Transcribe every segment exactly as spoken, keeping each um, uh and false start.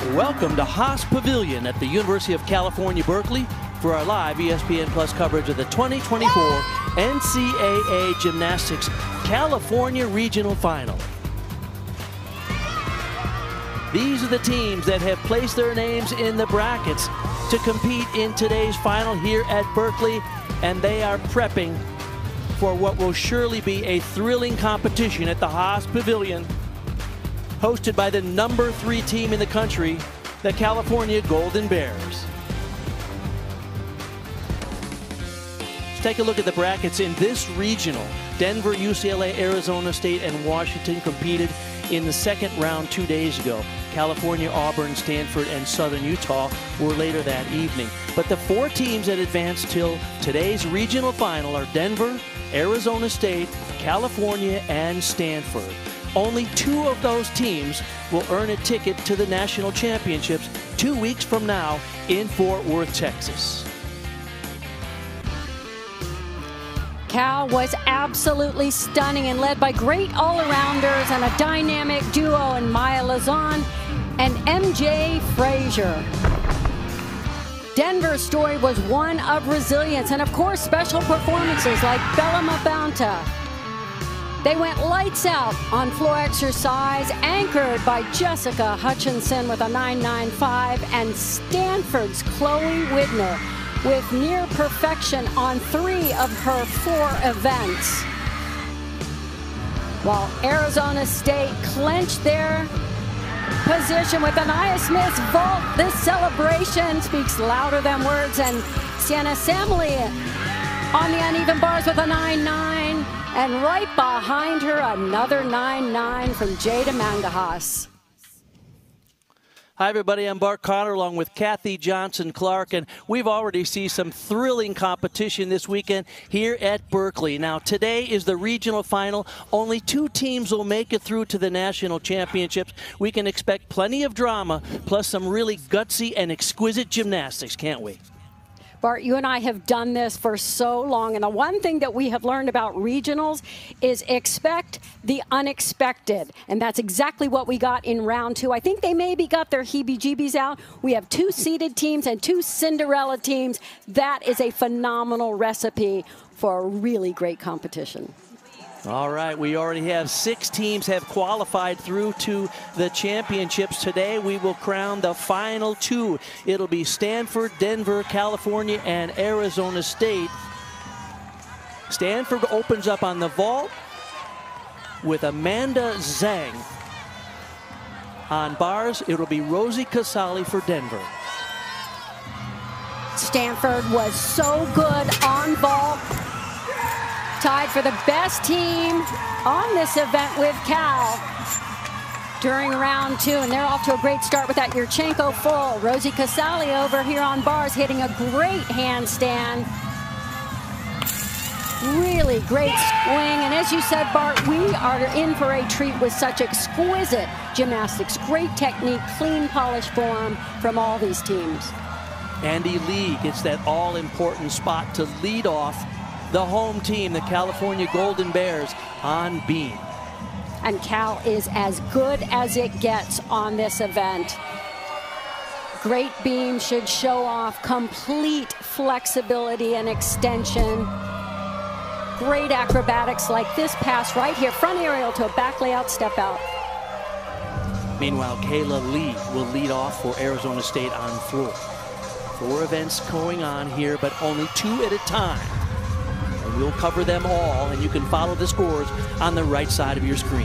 Welcome to Haas Pavilion at the University of California, Berkeley for our live E S P N Plus coverage of the twenty twenty-four N C double A Gymnastics California Regional Final. These are the teams that have placed their names in the brackets to compete in today's final here at Berkeley, and they are prepping for what will surely be a thrilling competition at the Haas Pavilion, hosted by the number three team in the country, the California Golden Bears. Let's take a look at the brackets in this regional. Denver, U C L A, Arizona State, and Washington competed in the second round two days ago. California, Auburn, Stanford, and Southern Utah were later that evening. But the four teams that advanced till today's regional final are Denver, Arizona State, California, and Stanford. Only two of those teams will earn a ticket to the national championships two weeks from now in Fort Worth, Texas. Cal was absolutely stunning and led by great all-arounders and a dynamic duo in Maya Lazan and M J Frazier. Denver's story was one of resilience and, of course, special performances like Bella Mabanta. They went lights out on floor exercise, anchored by Jessica Hutchinson with a nine nine five, and Stanford's Chloe Widner with near perfection on three of her four events. While Arizona State clinched their position with an Nia Smith's vault. This celebration speaks louder than words, and Sienna Samley on the uneven bars with a nine nine, and right behind her another nine nine from Jada Mangajas. Hi everybody, I'm Bart Connor along with Kathy Johnson-Clark, and we've already seen some thrilling competition this weekend here at Berkeley. Now today is the regional final. Only two teams will make it through to the national championships. We can expect plenty of drama, plus some really gutsy and exquisite gymnastics, can't we? Bart, you and I have done this for so long, and the one thing that we have learned about regionals is expect the unexpected, and that's exactly what we got in round two. I think they maybe got their heebie-jeebies out. We have two seeded teams and two Cinderella teams. That is a phenomenal recipe for a really great competition. All right, we already have six teams have qualified through to the championships. Today we will crown the final two. It'll be Stanford, Denver, California, and Arizona State. Stanford opens up on the vault with Amanda Zhang. On bars, it'll be Rosie Casali for Denver. Stanford was so good on vault. Tied for the best team on this event with Cal during round two, and they're off to a great start with that Yurchenko full. Rosie Casali over here on bars hitting a great handstand. Really great swing, and as you said, Bart, we are in for a treat with such exquisite gymnastics. Great technique, clean, polished form from all these teams. Andy Lee gets that all-important spot to lead off the home team, the California Golden Bears, on beam. And Cal is as good as it gets on this event. Great beam should show off complete flexibility and extension. Great acrobatics like this pass right here, front aerial to a back layout, step out. Meanwhile, Kayla Lee will lead off for Arizona State on floor. Four events going on here, but only two at a time. We'll cover them all, and you can follow the scores on the right side of your screen.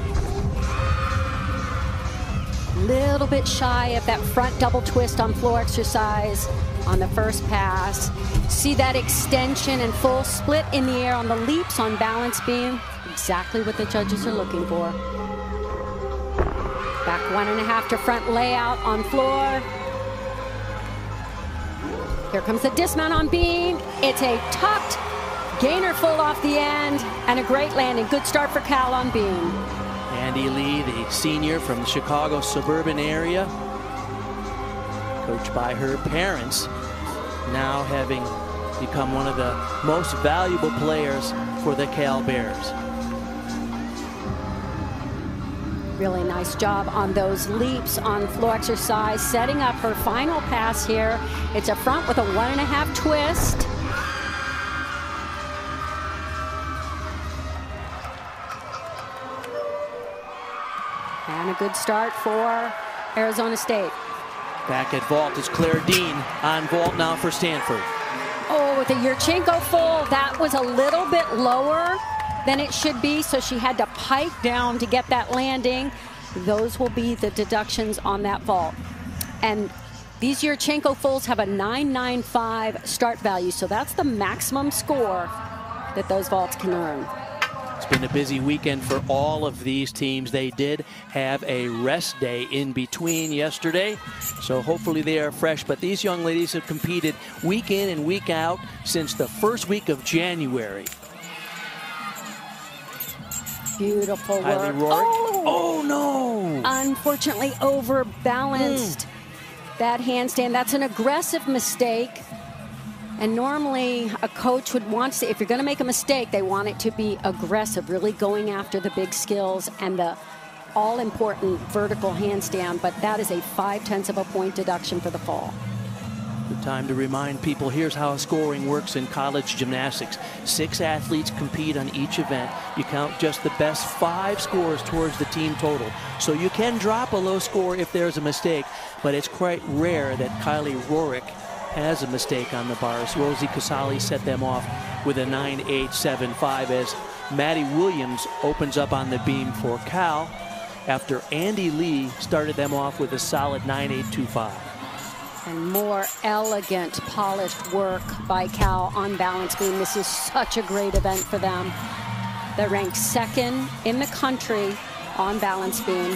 Little bit shy of that front double twist on floor exercise on the first pass. See that extension and full split in the air on the leaps on balance beam. Exactly what the judges are looking for. Back one and a half to front layout on floor. Here comes the dismount on beam. It's a tucked gainer full off the end, and a great landing. Good start for Cal on beam. Andy Lee, the senior from the Chicago suburban area, coached by her parents, now having become one of the most valuable players for the Cal Bears. Really nice job on those leaps on flow exercise, setting up her final pass here. It's a front with a one and a half twist. And a good start for Arizona State. Back at vault is Claire Dean on vault now for Stanford. Oh, with a Yurchenko full, that was a little bit lower than it should be, so she had to pike down to get that landing. Those will be the deductions on that vault. And these Yurchenko fulls have a nine nine five start value, so that's the maximum score that those vaults can earn. It's been a busy weekend for all of these teams. They did have a rest day in between yesterday, so hopefully they are fresh. But these young ladies have competed week in and week out since the first week of January. Beautiful work. Oh, oh no! Unfortunately overbalanced mm. that handstand. That's an aggressive mistake. And normally a coach would want to, if you're going to make a mistake, they want it to be aggressive, really going after the big skills and the all-important vertical handstand. But that is a five-tenths of a point deduction for the fall. Good time to remind people, here's how scoring works in college gymnastics. Six athletes compete on each event. You count just the best five scores towards the team total. So you can drop a low score if there's a mistake, but it's quite rare that Kylie Rorick has a mistake on the bars. Rosie Casali set them off with a nine eight seven five as Maddie Williams opens up on the beam for Cal after Andy Lee started them off with a solid nine eight two five. And more elegant, polished work by Cal on balance beam. This is such a great event for them. They're ranked second in the country on balance beam.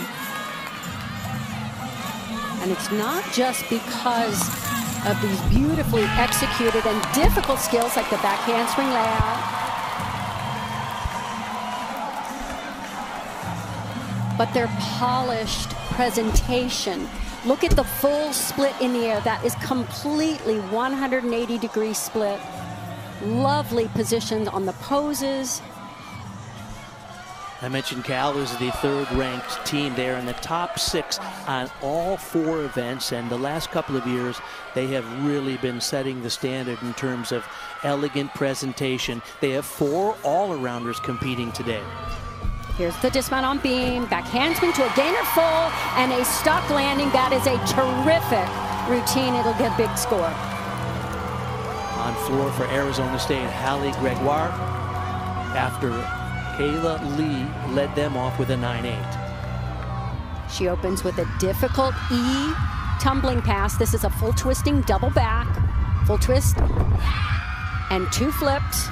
And it's not just because of these beautifully executed and difficult skills like the back handspring layout, but their polished presentation. Look at the full split in the air. That is completely one hundred eighty degree split. Lovely positions on the poses. I mentioned Cal is the third ranked team. They're in the top six on all four events, and the last couple of years they have really been setting the standard in terms of elegant presentation. They have four all-arounders competing today. Here's the dismount on beam, back handspring to a gainer full, and a stuck landing. That is a terrific routine. It'll get a big score. On floor for Arizona State, Hallie Gregoire, after Kayla Lee led them off with a nine eight. She opens with a difficult E tumbling pass. This is a full twisting double back, full twist, and two flips.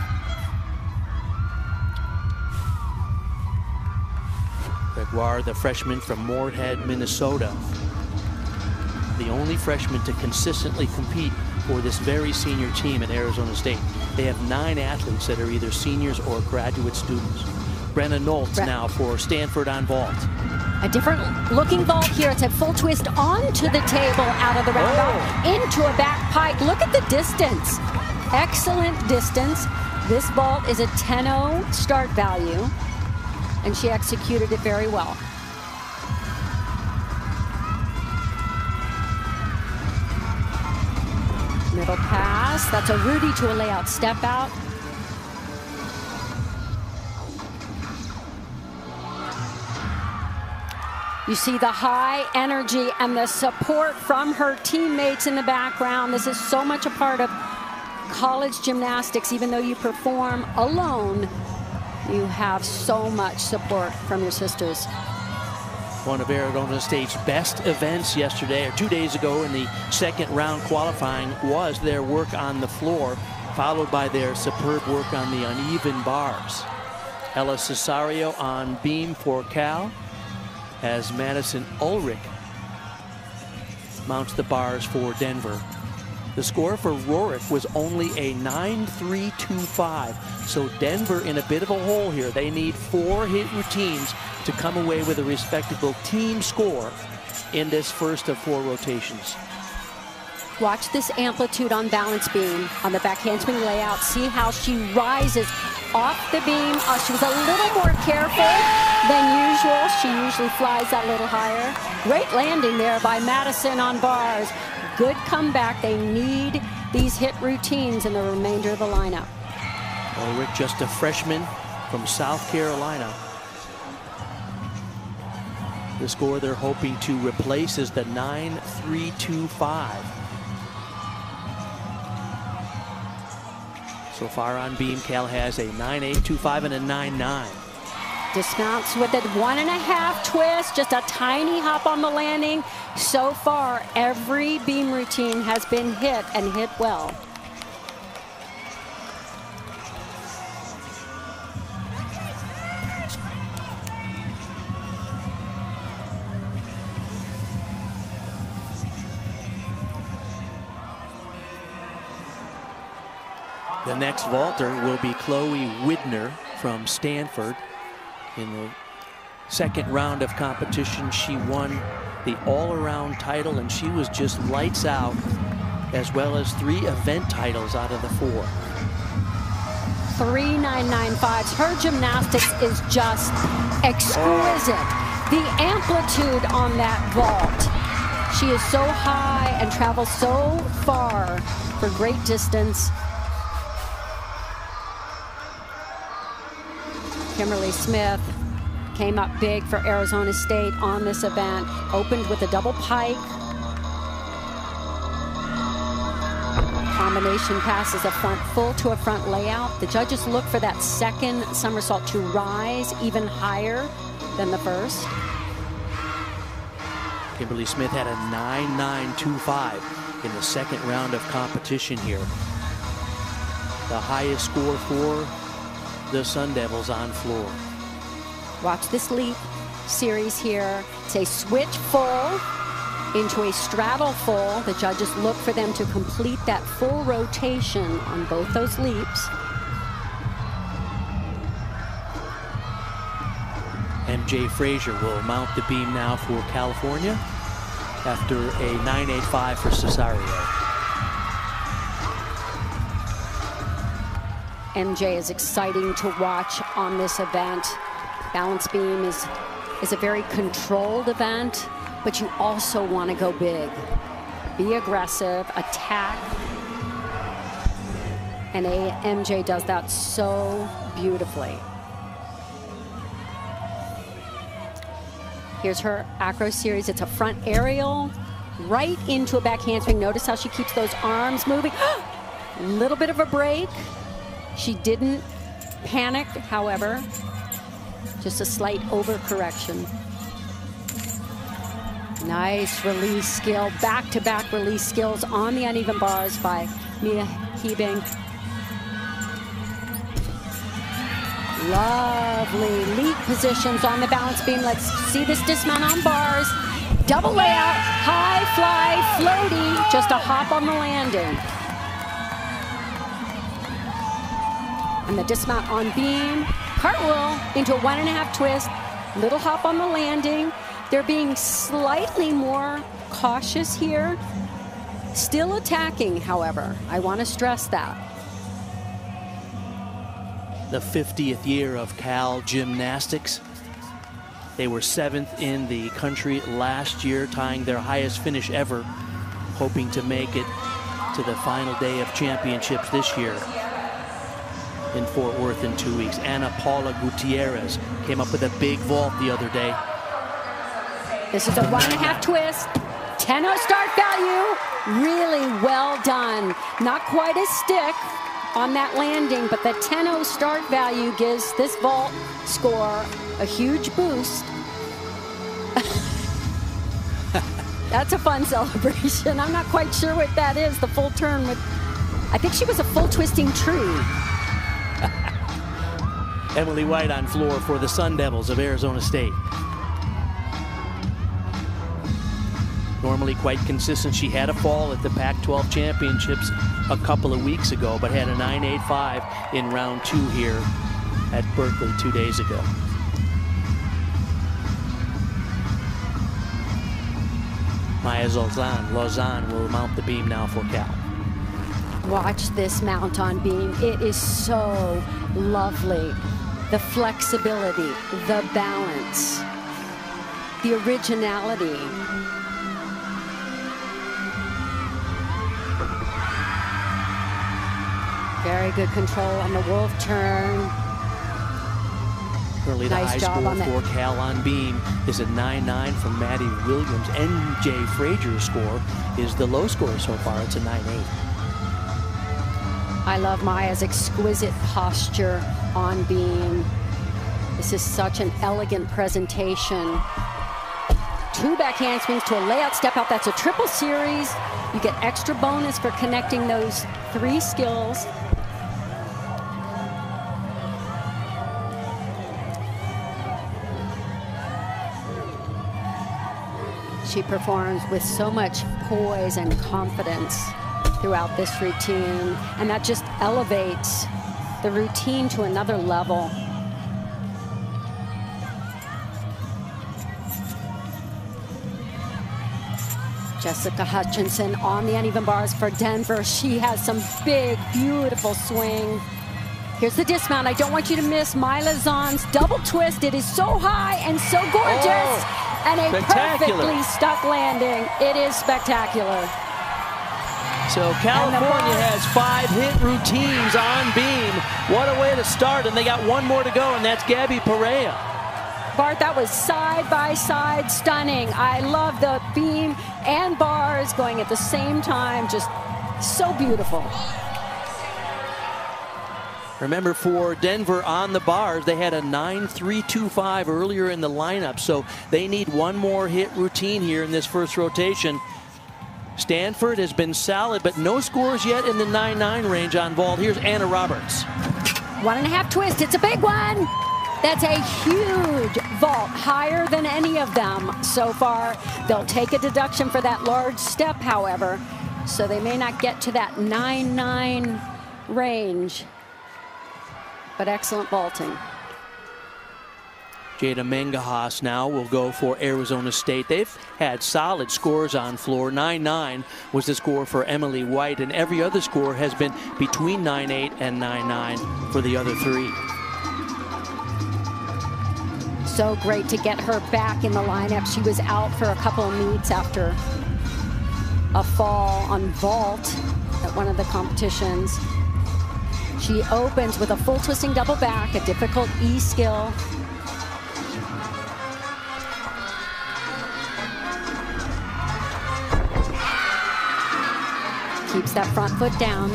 Gregoire, the freshman from Moorhead, Minnesota. The only freshman to consistently compete for this very senior team at Arizona State. They have nine athletes that are either seniors or graduate students. Brenna Noltz Bre now for Stanford on vault. A different looking vault here. It's a full twist onto the table out of the roundout, oh. into a back pike. Look at the distance. Excellent distance. This vault is a ten oh start value, and she executed it very well. Middle pass. That's a Rudy to a layout step out. You see the high energy and the support from her teammates in the background. This is so much a part of college gymnastics. Even though you perform alone, you have so much support from your sisters. One of Arizona State's best events yesterday, or two days ago in the second round qualifying, was their work on the floor, followed by their superb work on the uneven bars. Ella Cesario on beam for Cal, as Madison Ulrich mounts the bars for Denver. The score for Rorick was only a nine three two five, so Denver in a bit of a hole here. They need four hit routines to come away with a respectable team score in this first of four rotations. Watch this amplitude on balance beam on the back handspring layout. See how she rises off the beam. Uh, she was a little more careful than usual. She usually flies that little higher. Great landing there by Madison on bars. Good comeback. They need these hit routines in the remainder of the lineup. Ulrich, just a freshman from South Carolina. The score they're hoping to replace is the nine three two five. So far on beam, Cal has a nine eight two five and a nine nine. Dismounts with a one and a half twist, just a tiny hop on the landing. So far, every beam routine has been hit and hit well. The next vaulter will be Chloe Widner from Stanford. In the second round of competition, she won the all-around title, and she was just lights out, as well as three event titles out of the four. Three nine nine fives. Her gymnastics is just exquisite. The amplitude on that vault. She is so high and travels so far for great distance. Kimberly Smith came up big for Arizona State on this event. Opened with a double pike. Combination passes a front full to a front layout. The judges look for that second somersault to rise even higher than the first. Kimberly Smith had a nine nine two five in the second round of competition here. The highest score for the Sun Devils on floor. Watch this leap series here. It's a switch full into a straddle full. The judges look for them to complete that full rotation on both those leaps. M J Frazier will mount the beam now for California after a nine eight five for Cesario. M J is exciting to watch on this event. Balance beam is, is a very controlled event, but you also want to go big. Be aggressive, attack. And a, M J does that so beautifully. Here's her acro series. It's a front aerial right into a back handspring. Notice how she keeps those arms moving. A little bit of a break. She didn't panic, however, just a slight overcorrection. Nice release skill, back-to-back release skills on the uneven bars by Mia Hebing. Lovely leap positions on the balance beam. Let's see this dismount on bars. Double layout, high fly, floaty, just a hop on the landing. And the dismount on beam, cartwheel into a one and a half twist, little hop on the landing. They're being slightly more cautious here. Still attacking, however. I want to stress that. The fiftieth year of Cal Gymnastics. They were seventh in the country last year, tying their highest finish ever, hoping to make it to the final day of championships this year in Fort Worth in two weeks. Ana Paula Gutierrez came up with a big vault the other day. This is a one and a half twist. ten oh start value. Really well done. Not quite a stick on that landing, but the ten oh start value gives this vault score a huge boost. That's a fun celebration. I'm not quite sure what that is, the full turn with, I think she was a full twisting tree. Emily White on floor for the Sun Devils of Arizona State. Normally quite consistent. She had a fall at the Pac twelve championships a couple of weeks ago, but had a nine eight five in round two here at Berkeley two days ago. Maya Lozan, Lozan will mount the beam now for Cal. Watch this mount on beam. It is so lovely. The flexibility, the balance, the originality. Very good control on the wolf turn. Currently the nice high job score on for Cal on beam is a nine nine from Maddie Williams. N J Fraser's score is the low score so far. It's a nine eight. I love Maya's exquisite posture on beam. This is such an elegant presentation. Two back handsprings to a layout step out. That's a triple series. You get extra bonus for connecting those three skills. She performs with so much poise and confidence throughout this routine, and that just elevates the routine to another level. Jessica Hutchinson on the uneven bars for Denver. She has some big, beautiful swing. Here's the dismount. I don't want you to miss Mila Zahn's double twist. It is so high and so gorgeous. Oh, and a perfectly stuck landing. It is spectacular. So California has five hit routines on beam. What a way to start, and they got one more to go, and that's Gabby Perea. Bart, that was side by side stunning. I love the beam and bars going at the same time. Just so beautiful. Remember, for Denver on the bars, they had a nine three two five earlier in the lineup, so they need one more hit routine here in this first rotation. Stanford has been solid, but no scores yet in the nine nine range on vault. Here's Anna Roberts. One and a half twist. It's a big one. That's a huge vault, higher than any of them so far. They'll take a deduction for that large step, however, so they may not get to that nine nine range. But excellent vaulting. Jada Mengahass now will go for Arizona State. They've had solid scores on floor. nine nine was the score for Emily White, and every other score has been between nine eight and nine nine for the other three. So great to get her back in the lineup. She was out for a couple of meets after a fall on vault at one of the competitions. She opens with a full twisting double back, a difficult E skill. Keeps that front foot down.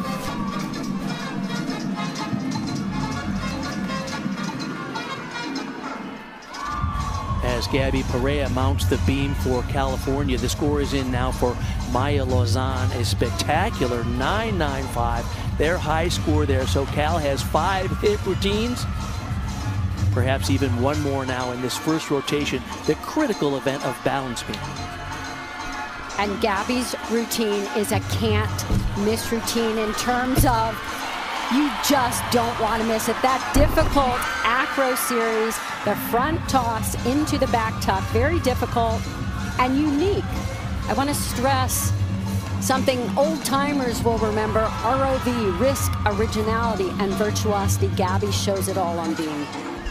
As Gabby Perea mounts the beam for California, the score is in now for Maya Lozan, a spectacular nine nine five. Their high score there, so Cal has five hit routines. Perhaps even one more now in this first rotation, the critical event of balance beam. And Gabby's routine is a can't miss routine in terms of you just don't want to miss it. That difficult acro series, the front toss into the back tuck, very difficult and unique. I want to stress something old timers will remember, R O V, risk, originality, and virtuosity. Gabby shows it all on beam.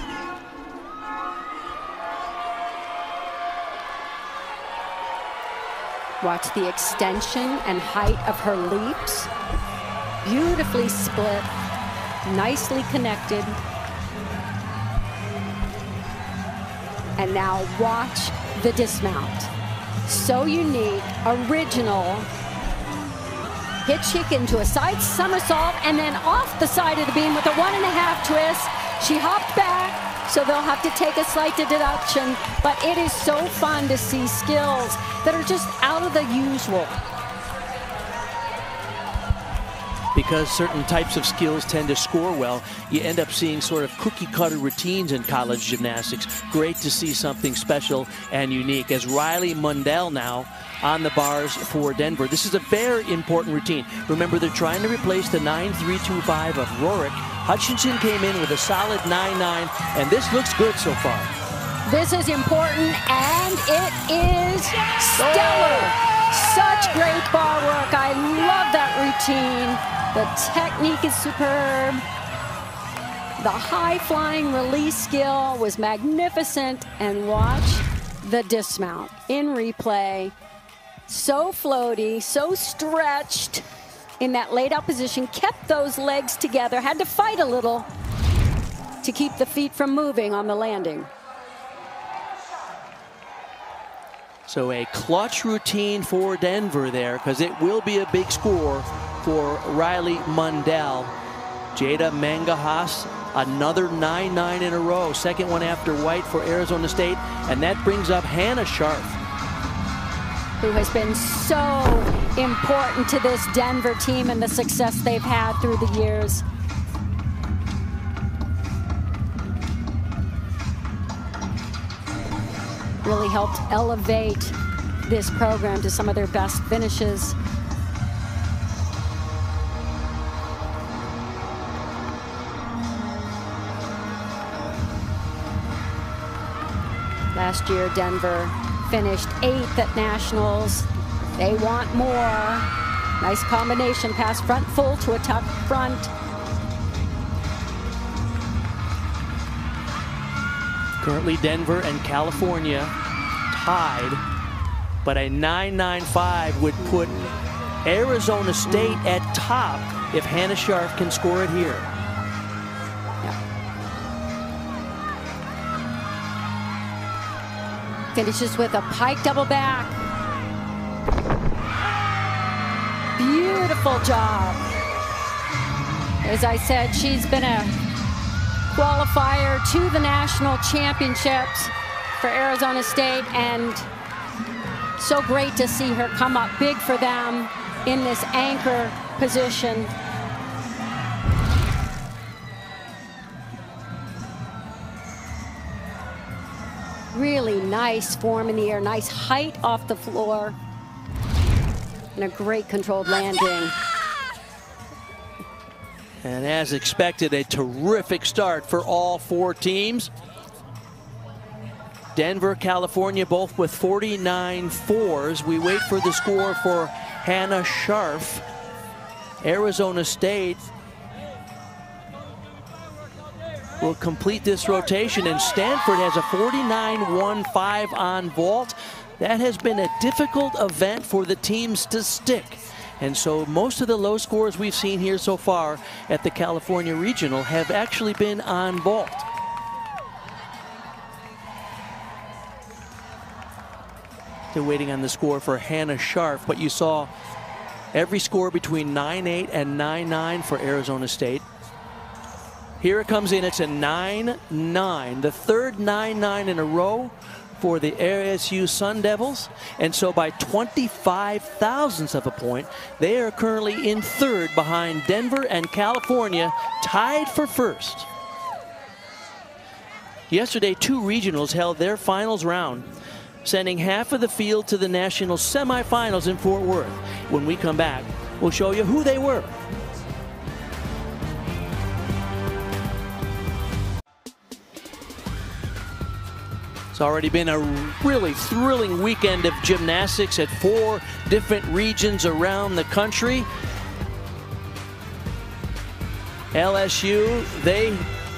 Watch the extension and height of her leaps. Beautifully split, nicely connected. And now watch the dismount. So unique, original. Hit chick into a side somersault and then off the side of the beam with a one and a half twist. She hopped back, so they'll have to take a slight deduction, but it is so fun to see skills that are just out of the usual. Because certain types of skills tend to score well, you end up seeing sort of cookie cutter routines in college gymnastics. Great to see something special and unique. As Riley Mundell now on the bars for Denver. This is a very important routine. Remember, they're trying to replace the nine three two five of Rorick. Hutchinson came in with a solid nine nine, and this looks good so far. This is important, and it is stellar. Such great bar work. I love that routine. The technique is superb. The high-flying release skill was magnificent. And watch the dismount in replay. So floaty, so stretched in that laid-out position. Kept those legs together. Had to fight a little to keep the feet from moving on the landing. So a clutch routine for Denver there, because it will be a big score for Riley Mundell. Jada Mangajas, another nine nine in a row. Second one after White for Arizona State. And that brings up Hannah Scharf, who has been so important to this Denver team and the success they've had through the years. Really helped elevate this program to some of their best finishes. Last year, Denver finished eighth at Nationals. They want more. Nice combination, pass front full to a tuck front. Currently Denver and California tied, but a nine nine five would put Arizona State at top if Hannah Scharf can score it here. Yeah. Finishes with a pike double back. Beautiful job. As I said, she's been a qualifier to the national championships for Arizona State, and so great to see her come up big for them in this anchor position. Really nice form in the air, nice height off the floor, and a great controlled landing. And as expected, a terrific start for all four teams. Denver, California, both with forty-nine fours. We wait for the score for Hannah Scharf. Arizona State will complete this rotation, and Stanford has a forty-nine one five on vault. That has been a difficult event for the teams to stick. And so most of the low scores we've seen here so far at the California Regional have actually been on vault. Still waiting on the score for Hannah Scharf, but you saw every score between nine eight and nine nine for Arizona State. Here it comes in, it's a nine nine, the third nine nine in a row for the A S U Sun Devils, and so by twenty-five thousandths of a point, they are currently in third behind Denver and California, tied for first. Yesterday, two regionals held their finals round, sending half of the field to the national semifinals in Fort Worth. When we come back, we'll show you who they were. It's already been a really thrilling weekend of gymnastics at four different regions around the country. L S U, they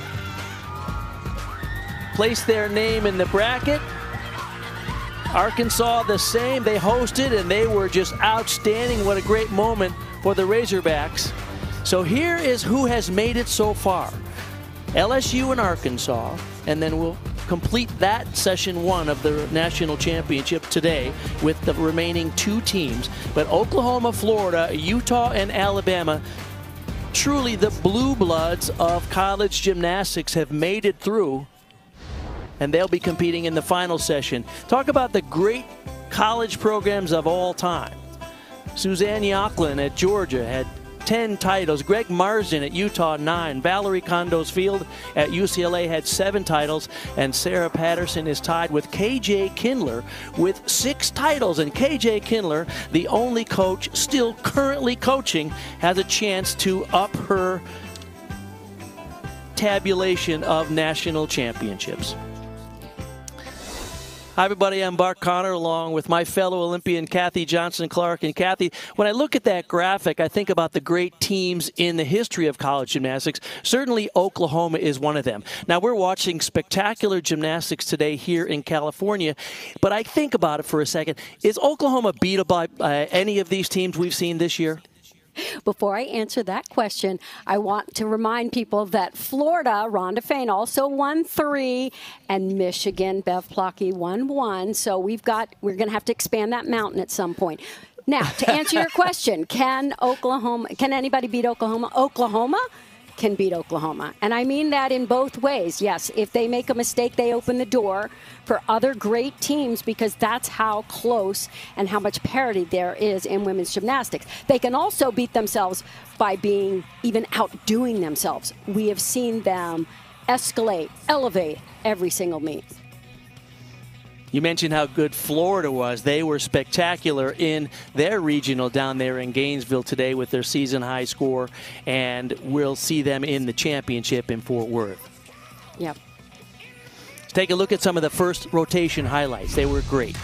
placed their name in the bracket. Arkansas the same, they hosted and they were just outstanding. What a great moment for the Razorbacks. So here is who has made it so far. L S U and Arkansas, and then we'll complete that session one of the national championship today with the remaining two teams. But Oklahoma, Florida, Utah, and Alabama, truly the blue bloods of college gymnastics, have made it through, and they'll be competing in the final session. Talk about the great college programs of all time. Suzanne Yocklin at Georgia had ten titles. Greg Marsden at Utah, nine. Valerie Condos Field at U C L A had seven titles. And Sarah Patterson is tied with K J Kindler with six titles. And K J Kindler, the only coach still currently coaching, has a chance to up her tabulation of national championships. Hi, everybody. I'm Bart Connor, along with my fellow Olympian Kathy Johnson-Clark. And Kathy, when I look at that graphic, I think about the great teams in the history of college gymnastics. Certainly, Oklahoma is one of them. Now, we're watching spectacular gymnastics today here in California, but I think about it for a second. Is Oklahoma beatable by uh, any of these teams we've seen this year? Before I answer that question, I want to remind people that Florida, Rhonda Fain, also won three, and Michigan, Bev Plotke, won one. So we've got, we're going to have to expand that mountain at some point. Now, to answer your question, can Oklahoma, can anybody beat Oklahoma? Oklahoma can beat Oklahoma. And I mean that in both ways. Yes, if they make a mistake, they open the door for other great teams, because that's how close and how much parity there is in women's gymnastics. They can also beat themselves by being even outdoing themselves. We have seen them escalate, elevate every single meet. You mentioned how good Florida was. They were spectacular in their regional down there in Gainesville today with their season high score, and we'll see them in the championship in Fort Worth. Yep. Let's take a look at some of the first rotation highlights. They were great.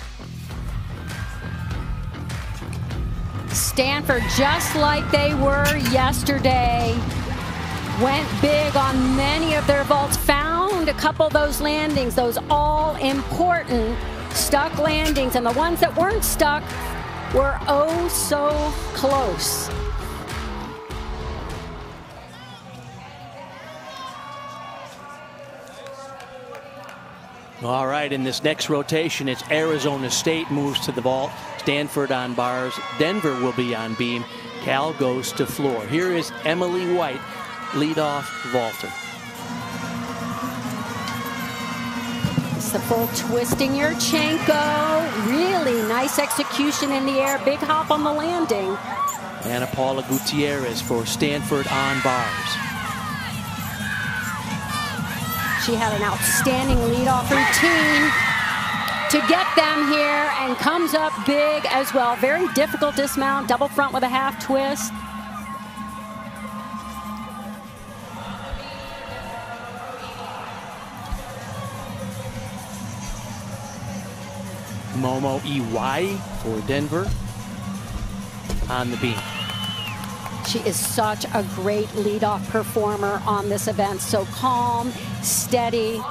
Stanford, just like they were yesterday, went big on many of their vaults, found a couple of those landings, those all-important stuck landings, and the ones that weren't stuck were oh so close. All right, in this next rotation, it's Arizona State moves to the vault, Stanford on bars, Denver will be on beam, Cal goes to floor. Here is Emily White, leadoff vaulter. It's the full twisting Yurchenko. Really nice execution in the air. Big hop on the landing. Ana Paula Gutierrez for Stanford on bars. She had an outstanding leadoff routine to get them here, and comes up big as well. Very difficult dismount, double front with a half twist. Momo Iwai for Denver on the beam. She is such a great leadoff performer on this event. So calm, steady,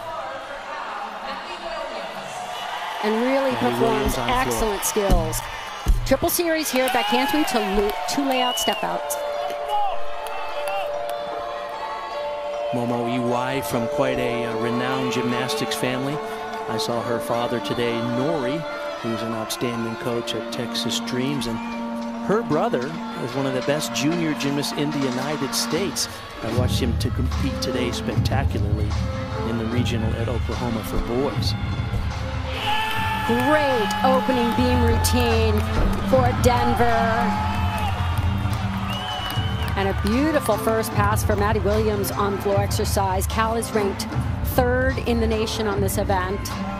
and really performs excellent skills. Triple series here, back handspring to two layout step outs. Momo Iwai from quite a uh, renowned gymnastics family. I saw her father today, Nori, who's an outstanding coach at Texas Dreams, and her brother is one of the best junior gymnasts in the United States. I watched him to compete today spectacularly in the regional at Oklahoma for boys. Great opening beam routine for Denver. And a beautiful first pass for Maddie Williams on floor exercise. Cal is ranked third in the nation on this event.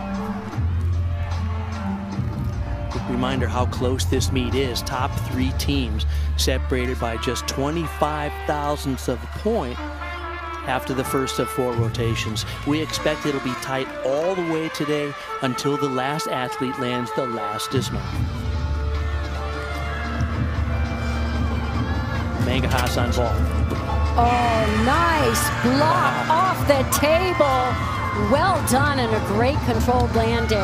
Quick reminder how close this meet is. Top three teams separated by just twenty-five thousandths of a point after the first of four rotations. We expect it'll be tight all the way today until the last athlete lands the last dismount. Mangajas on ball. Oh, nice block off the table. Well done, and a great controlled landing.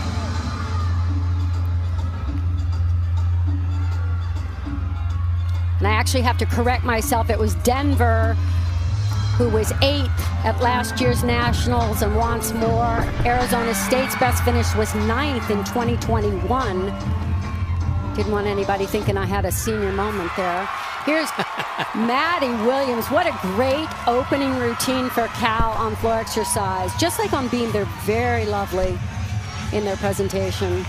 And I actually have to correct myself. It was Denver who was eighth at last year's Nationals and wants more. Arizona State's best finish was ninth in twenty twenty-one. Didn't want anybody thinking I had a senior moment there. Here's Maddie Williams. What a great opening routine for Cal on floor exercise. Just like on beam, they're very lovely in their presentation.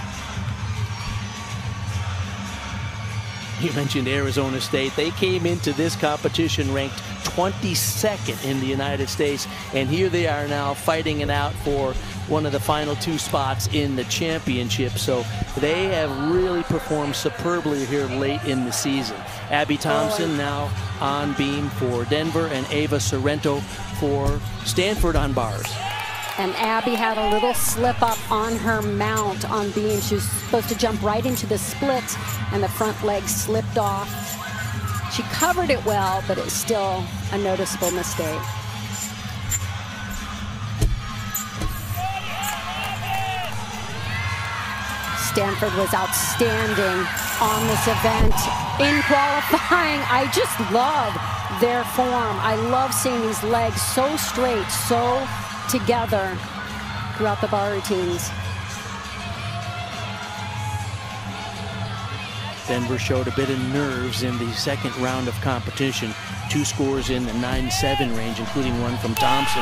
You mentioned Arizona State. They came into this competition ranked twenty-second in the United States, and here they are now fighting it out for one of the final two spots in the championship. So they have really performed superbly here late in the season. Abby Thompson now on beam for Denver, and Ava Sorrento for Stanford on bars. And Abby had a little slip up on her mount on beam. She was supposed to jump right into the splits, and the front leg slipped off. She covered it well, but it's still a noticeable mistake. Stanford was outstanding on this event in qualifying. I just love their form. I love seeing these legs so straight, so together throughout the bar routines. Denver showed a bit of nerves in the second round of competition. Two scores in the nine seven range, including one from Thompson.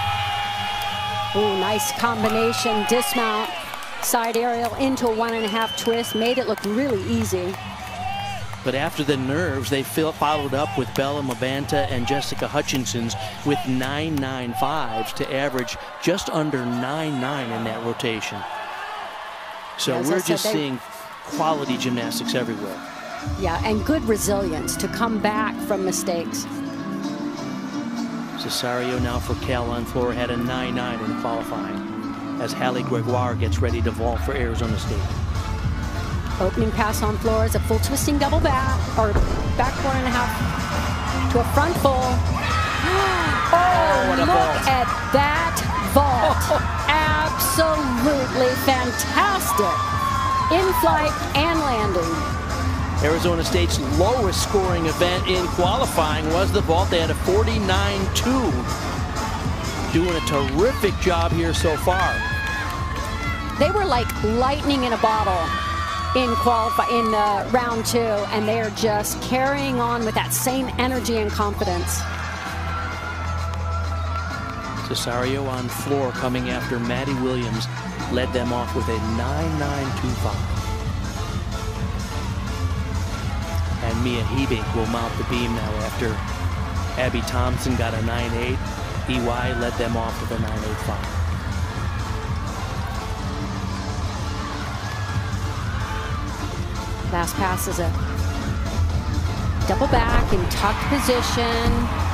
Ooh, nice combination, dismount, side aerial into a one and a half twist, made it look really easy. But after the nerves, they followed up with Bella Mabanta and Jessica Hutchinson's with nine nine fives to average just under nine nine in that rotation. So As we're said, just they, seeing quality gymnastics everywhere. Yeah, and good resilience to come back from mistakes. Cesario now for Cal on floor had a nine nine in qualifying as Hallie Gregoire gets ready to vault for Arizona State. Opening pass on floor is a full twisting double back, or back four and a half to a front full. Oh, oh what a look vault. at that vault. Absolutely fantastic. In flight and landing. Arizona State's lowest scoring event in qualifying was the vault. They had a forty-nine two. Doing a terrific job here so far. They were like lightning in a bottle in qualify in uh, round two, and they are just carrying on with that same energy and confidence. Cesario on floor coming after Maddie Williams led them off with a nine nine two five. And Mia Hebink will mount the beam now after Abby Thompson got a nine eight. E Y led them off with a nine eight five. Last pass is a double back in tucked position.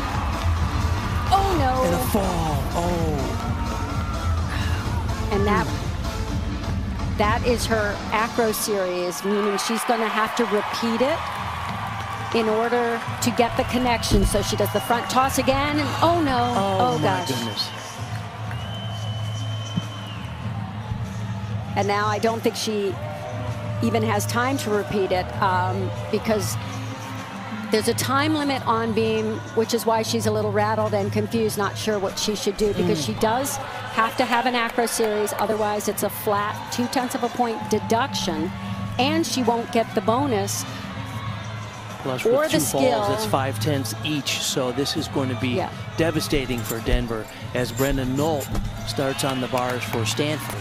Oh no! And a fall. Oh. And that that is her acro series, meaning she's going to have to repeat it in order to get the connection. So she does the front toss again, and oh no! Oh, Oh, my gosh! goodness. And now I don't think she even has time to repeat it um, because there's a time limit on beam, which is why she's a little rattled and confused, not sure what she should do, because mm. she does have to have an acro series, otherwise it's a flat two-tenths of a point deduction, and she won't get the bonus. Plus, or with the two skill. falls, that's five tenths each, so this is going to be yeah. devastating for Denver as Brenda Nolt starts on the bars for Stanford.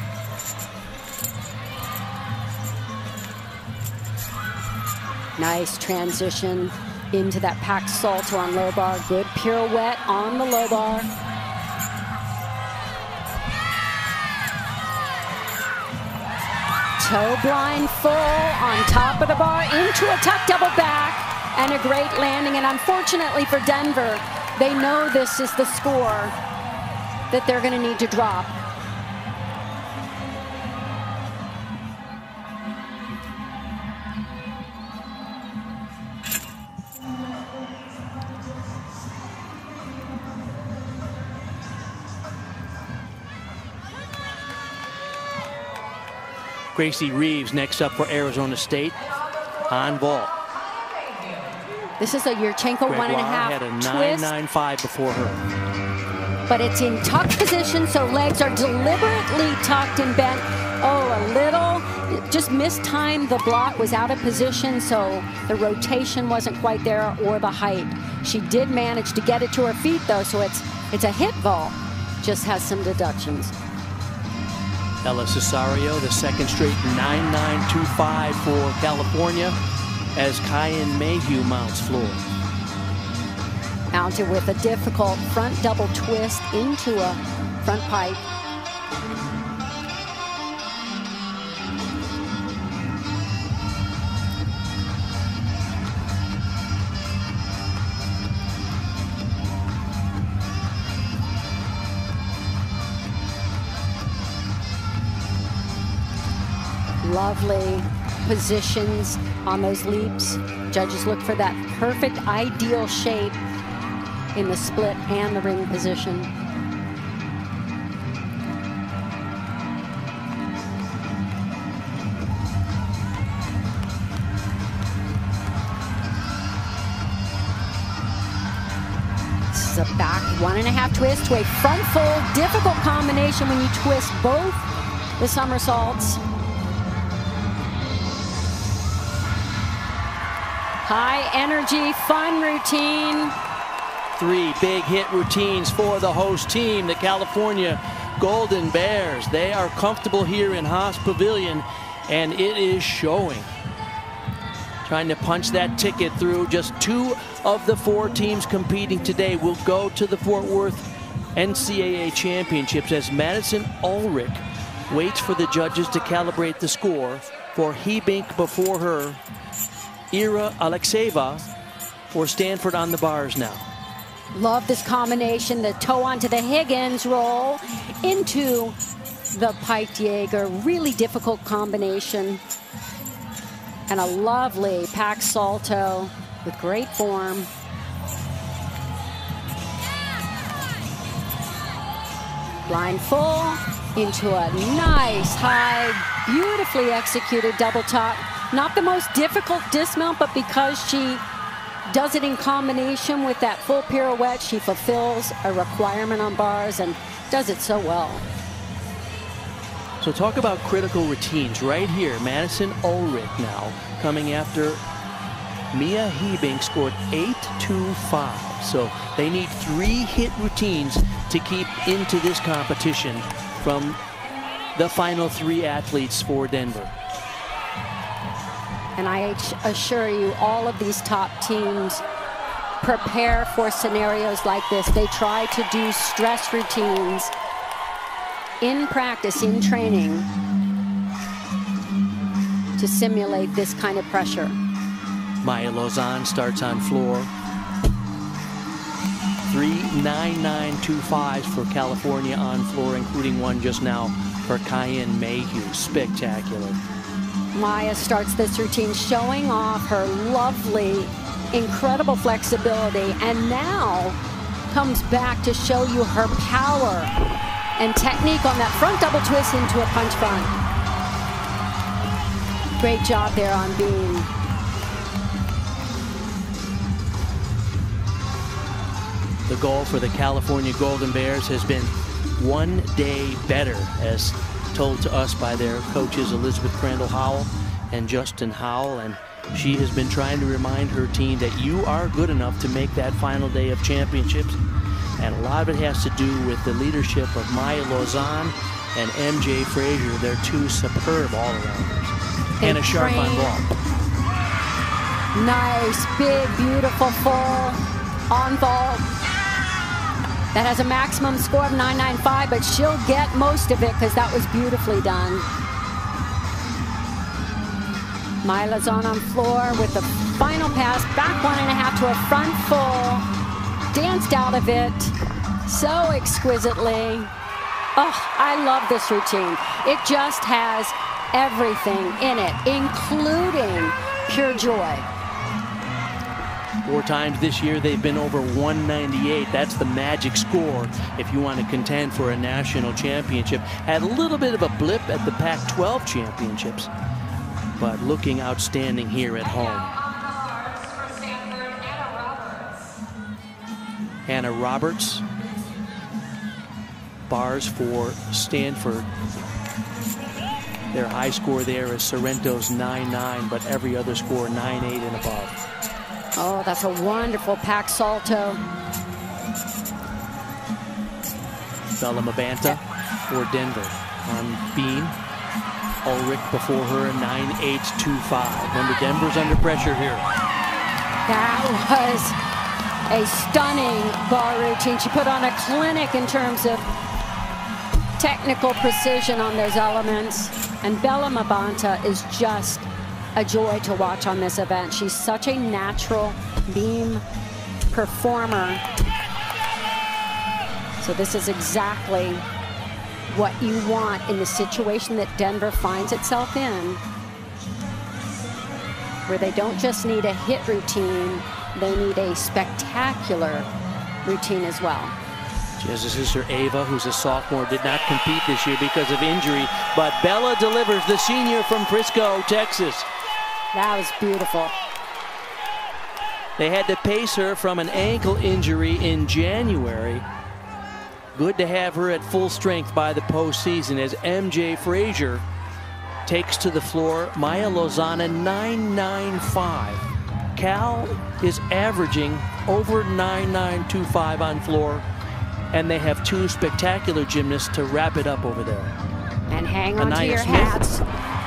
Nice transition into that packed salto on low bar. Good pirouette on the low bar. Toe blind full on top of the bar into a tuck double back and a great landing. And unfortunately for Denver, they know this is the score that they're going to need to drop. Gracie Reeves next up for Arizona State on vault. This is a Yurchenko Gregoire one and a half had a twist. nine nine five before her. But it's in tucked position, so legs are deliberately tucked and bent. Oh, a little, just mistimed. The block was out of position, so the rotation wasn't quite there, or the height. She did manage to get it to her feet, though, so it's it's a hit vault. Just has some deductions. Ella Cesario, the second straight nine nine two five for California as Kyan Mayhew mounts floor. Mounted with a difficult front double twist into a front pike. Lovely positions on those leaps. Judges look for that perfect ideal shape in the split and the ring position. This is a back one and a half twist to a front fold. Difficult combination when you twist both the somersaults. High energy, fun routine. Three big hit routines for the host team, the California Golden Bears. They are comfortable here in Haas Pavilion, and it is showing. Trying to punch that ticket through. Just two of the four teams competing today will go to the Fort Worth N C A A Championships as Madison Ulrich waits for the judges to calibrate the score for Hebink before her. Ira Alexeva for Stanford on the bars now. Love this combination, the toe onto the Higgins roll into the piked Jaeger. Really difficult combination. And a lovely pack salto with great form. Blind full into a nice high, beautifully executed double top. Not the most difficult dismount, but because she does it in combination with that full pirouette, she fulfills a requirement on bars and does it so well. So talk about critical routines right here. Madison Ulrich now coming after Mia Hebink, scored eight two five. So they need three hit routines to keep into this competition from the final three athletes for Denver. And I assure you, all of these top teams prepare for scenarios like this. They try to do stress routines in practice, in training, to simulate this kind of pressure. Maya Lozan starts on floor. Three nine nine two fives for California on floor, including one just now for Cayenne Mayhew. Spectacular. Maya starts this routine showing off her lovely, incredible flexibility, and now comes back to show you her power and technique on that front double twist into a punch front. Great job there on beam. The goal for the California Golden Bears has been one day better, as told to us by their coaches Elizabeth Crandall Howell and Justin Howell, and she has been trying to remind her team that you are good enough to make that final day of championships, and a lot of it has to do with the leadership of Maya Lozan and M J Frazier. They're two superb all-arounders and a sharp on ball. Nice, big, beautiful full on vault. That has a maximum score of nine ninety-five, but she'll get most of it because that was beautifully done. Maya Lozan on floor with the final pass, back one and a half to a front full. Danced out of it so exquisitely. Oh, I love this routine. It just has everything in it, including pure joy. Four times this year they've been over one ninety-eight. That's the magic score if you want to contend for a national championship. Had a little bit of a blip at the Pac twelve championships, but looking outstanding here at home. Hannah Roberts, bars for Stanford. Their high score there is Sorrento's nine nine, but every other score nine eight and above. Oh, that's a wonderful pack salto. Bella Mabanta for Denver on beam. Ulrich before her, nine eight two five. Remember, Denver's under pressure here. That was a stunning bar routine. She put on a clinic in terms of technical precision on those elements. And Bella Mabanta is just a joy to watch on this event. She's such a natural beam performer. So this is exactly what you want in the situation that Denver finds itself in, where they don't just need a hit routine, they need a spectacular routine as well. She has a sister, Ava, who's a sophomore, did not compete this year because of injury, but Bella delivers, the senior from Frisco, Texas. That was beautiful. They had to pace her from an ankle injury in January. Good to have her at full strength by the postseason as M J Frazier takes to the floor Maya Lozana nine nine five. Cal is averaging over nine nine two five on floor, and they have two spectacular gymnasts to wrap it up over there. And hang on Anaya to your Smith. hats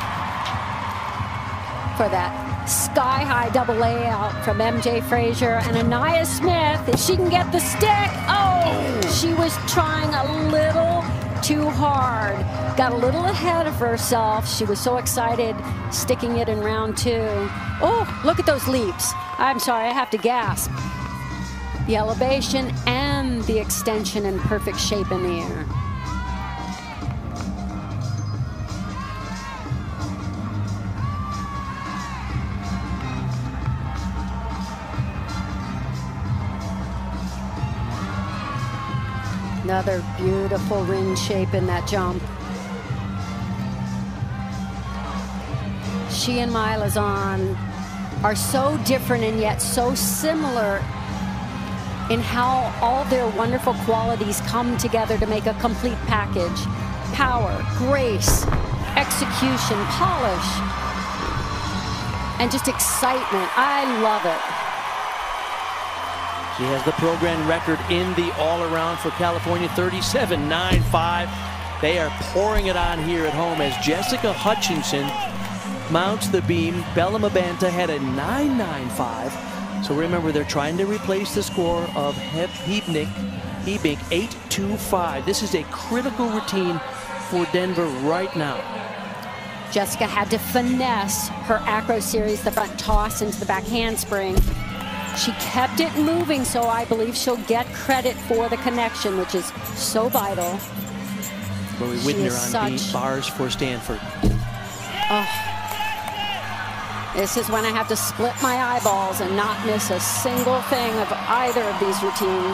for that sky-high double layout from M J Frazier. And Anaya Smith, if she can get the stick, oh, she was trying a little too hard. Got a little ahead of herself. She was so excited sticking it in round two. Oh, look at those leaps. I'm sorry, I have to gasp. The elevation and the extension in perfect shape in the air. Another beautiful ring shape in that jump. She and Maya Lozana are so different and yet so similar in how all their wonderful qualities come together to make a complete package. Power, grace, execution, polish, and just excitement. I love it. She has the program record in the all-around for California, thirty-seven nine five. They are pouring it on here at home as Jessica Hutchinson mounts the beam. Bella Mabanta had a nine nine five. So remember, they're trying to replace the score of Hebink, Hebink eight two five. This is a critical routine for Denver right now. Jessica had to finesse her acro series, the front toss into the back handspring. She kept it moving, so I believe she'll get credit for the connection, which is so vital. Lori Widner on beat bars for Stanford. Oh. This is when I have to split my eyeballs and not miss a single thing of either of these routines.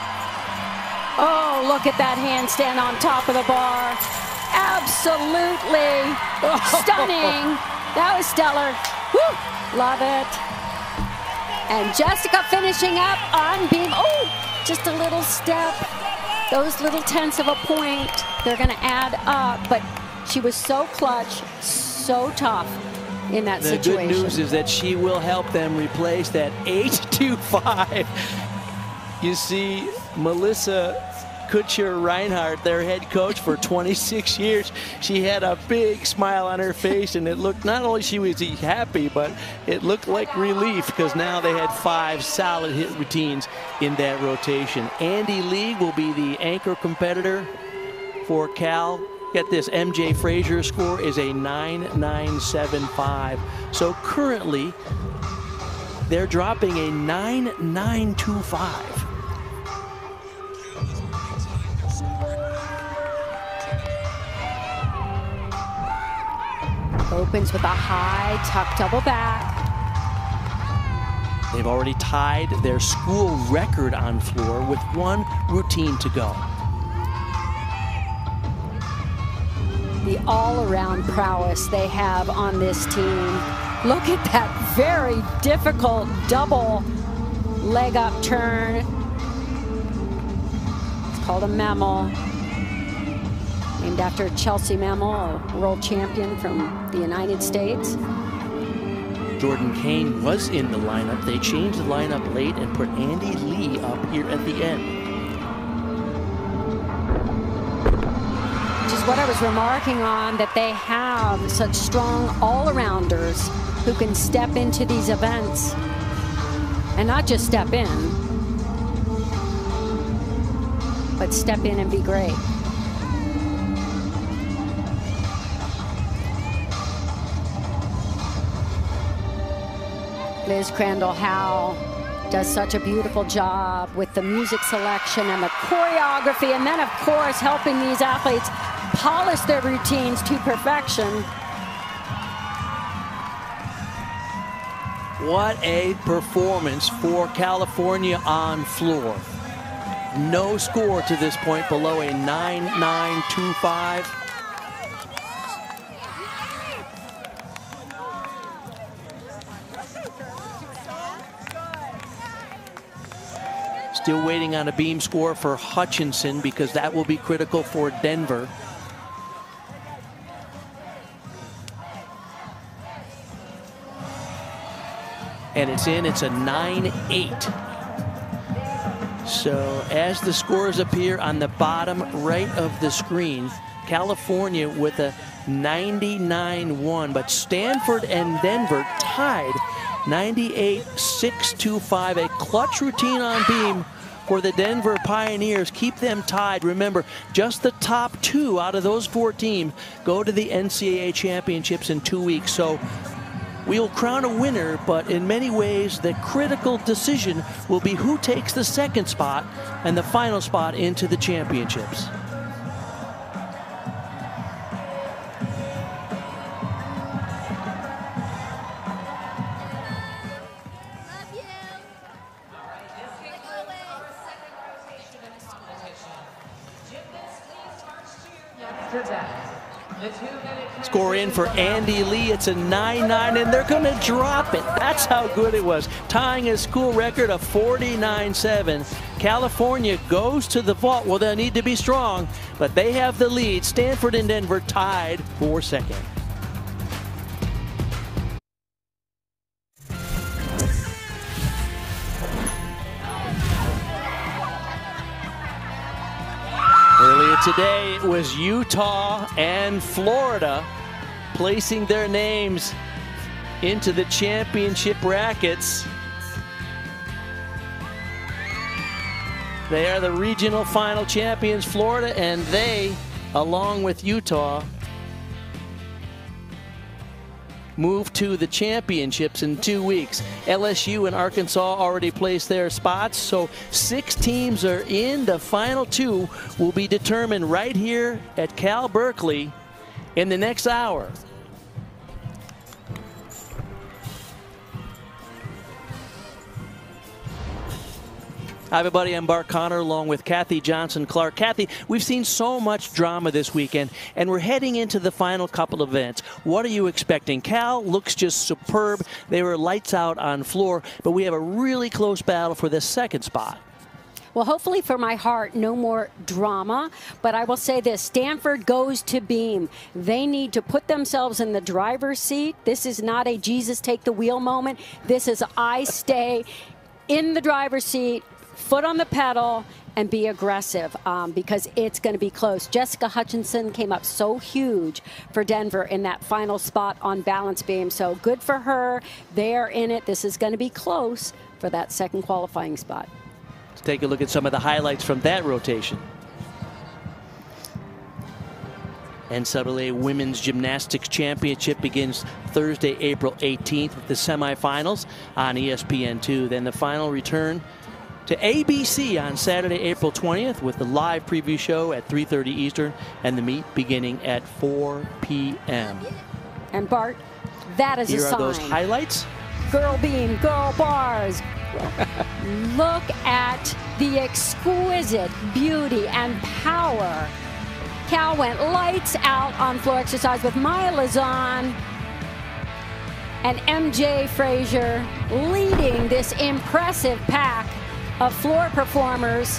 Oh, look at that handstand on top of the bar. Absolutely stunning. That was stellar. Woo, love it. And Jessica finishing up on beam. Oh, just a little step. Those little tenths of a point, they're going to add up. But she was so clutch, so tough in that the situation. The good news is that she will help them replace that eight two five. You see Melissa Kutcher-Reinhardt, their head coach for twenty-six years. She had a big smile on her face, and it looked, not only she was happy, but it looked like relief, because now they had five solid hit routines in that rotation. Andy Lee will be the anchor competitor for Cal. Get this, M J Frazier's score is a nine nine seven five. So currently, they're dropping a nine nine two five. Opens with a high tuck double back. They've already tied their school record on floor with one routine to go. The all-around prowess they have on this team. Look at that very difficult double leg up turn. It's called a Mammal, named after Chelsea Mammal, a world champion from the United States. Jordan Kane was in the lineup. They changed the lineup late and put Andy Lee up here at the end. Which is what I was remarking on, that they have such strong all-arounders who can step into these events and not just step in, but step in and be great. Liz Crandall-Howe does such a beautiful job with the music selection and the choreography, and then of course helping these athletes polish their routines to perfection. What a performance for California on floor. No score to this point below a nine nine two five. Still waiting on a beam score for Hutchinson because that will be critical for Denver. And it's in, it's a nine eight. So as the scores appear on the bottom right of the screen, California with a ninety-nine one, but Stanford and Denver tied ninety-eight six two five. A clutch routine on beam for the Denver Pioneers. Keep them tied. Remember, just the top two out of those four teams go to the N C double A championships in two weeks. So we'll crown a winner, but in many ways, the critical decision will be who takes the second spot and the final spot into the championships. Score in for Andy Lee. It's a nine nine, and they're going to drop it. That's how good it was. Tying a school record of forty-nine seven. California goes to the vault. Well, they'll need to be strong, but they have the lead. Stanford and Denver tied for second. Earlier today, it was Utah and Florida placing their names into the championship brackets. They are the regional final champions, Florida, and they, along with Utah, move to the championships in two weeks. L S U and Arkansas already placed their spots, so six teams are in. The final two will be determined right here at Cal Berkeley in the next hour. Hi, everybody. I'm Bart Connor along with Kathy Johnson-Clark. Kathy, we've seen so much drama this weekend, and we're heading into the final couple of events. What are you expecting? Cal looks just superb. They were lights out on floor, but we have a really close battle for the second spot. Well, hopefully for my heart, no more drama. But I will say this, Stanford goes to beam. They need to put themselves in the driver's seat. This is not a Jesus take the wheel moment. This is I stay in the driver's seat, foot on the pedal, and be aggressive um, because it's going to be close. Jessica Hutchinson came up so huge for Denver in that final spot on balance beam. So good for her. They're in it. This is going to be close for that second qualifying spot. Let's take a look at some of the highlights from that rotation. N C double A Women's Gymnastics Championship begins Thursday, April eighteenth with the semifinals on E S P N two. Then the final return to A B C on Saturday, April twentieth with the live preview show at three thirty Eastern and the meet beginning at four P M And Bart, that is Here a sign. Here are those highlights. Girl beam, girl bars. Look at the exquisite beauty and power. Cal went lights out on floor exercise with Maya Lazan and M J Frazier leading this impressive pack of floor performers.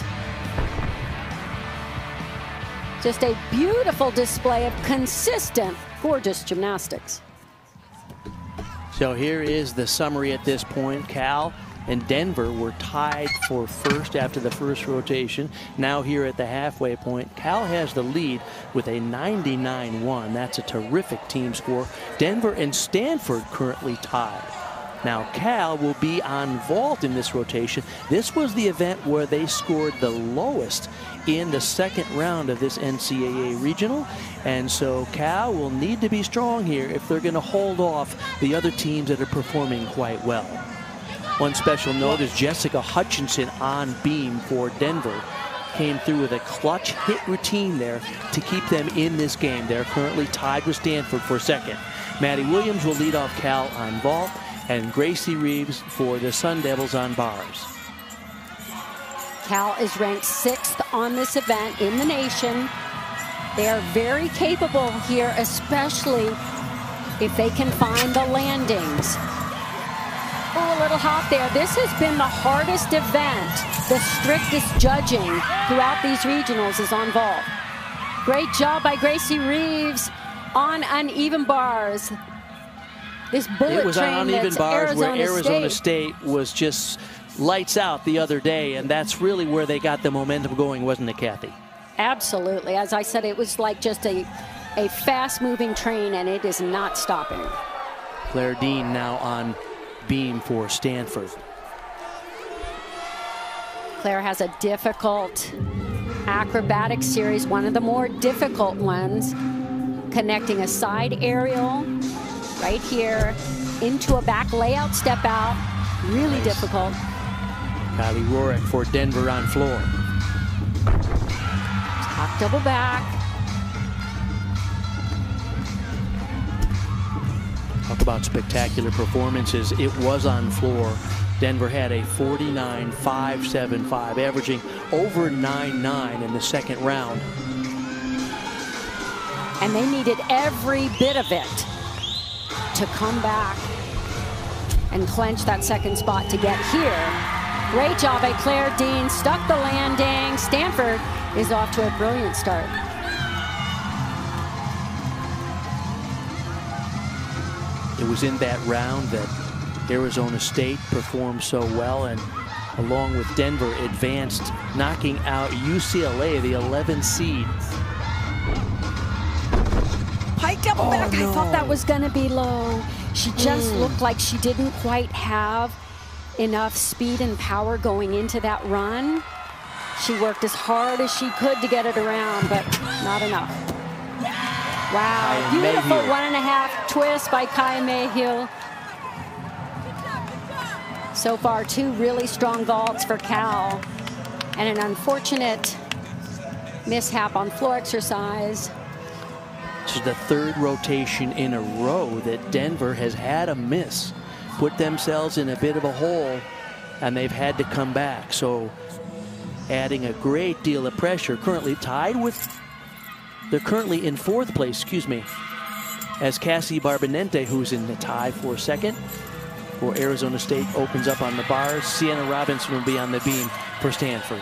Just a beautiful display of consistent, gorgeous gymnastics. So here is the summary at this point. Cal and Denver were tied for first after the first rotation. Now here at the halfway point, Cal has the lead with a ninety-nine one. That's a terrific team score. Denver and Stanford currently tied. Now Cal will be on vault in this rotation. This was the event where they scored the lowest in the second round of this N C double A regional. And so Cal will need to be strong here if they're going to hold off the other teams that are performing quite well. One special note is Jessica Hutchinson on beam for Denver. came through with a clutch hit routine there to keep them in this game. They're currently tied with Stanford for second. Maddie Williams will lead off Cal on vault, and Gracie Reeves for the Sun Devils on bars. Cal is ranked sixth on this event in the nation. They are very capable here, especially if they can find the landings. Oh, a little hop there. This has been the hardest event. The strictest judging throughout these regionals is on vault. Great job by Gracie Reeves on uneven bars. This bullet it was train on uneven that's bars Arizona where Arizona State. State was just lights out the other day, and that's really where they got the momentum going, wasn't it, Kathy? Absolutely. As I said, it was like just a, a fast-moving train, and it is not stopping. Claire Dean now on beam for Stanford. Claire has a difficult acrobatic series, one of the more difficult ones, connecting a side aerial right here into a back layout step out. Really nice. Difficult. Kylie Rorick for Denver on floor. Top double back. Talk about spectacular performances. It was on floor. Denver had a forty-nine five seven five, averaging over nine nine in the second round. And they needed every bit of it to come back and clench that second spot to get here. Great job by Claire Dean, stuck the landing. Stanford is off to a brilliant start. It was in that round that Arizona State performed so well, and along with Denver advanced, knocking out U C L A, the eleventh seed. Pike double oh, back. No. I thought that was going to be low. She just mm. looked like she didn't quite have enough speed and power going into that run. She worked as hard as she could to get it around, but not enough. Wow, Kaya beautiful Mayhew. one and a half twist by Kaya Mayhew. So far, two really strong vaults for Cal, and an unfortunate mishap on floor exercise. This is the third rotation in a row that Denver has had a miss, put themselves in a bit of a hole, and they've had to come back. So adding a great deal of pressure. Currently tied with, they're currently in fourth place, excuse me, as Cassie Barbonente, who's in the tie for second. For Arizona State opens up on the bars. Sienna Robinson will be on the beam for Stanford.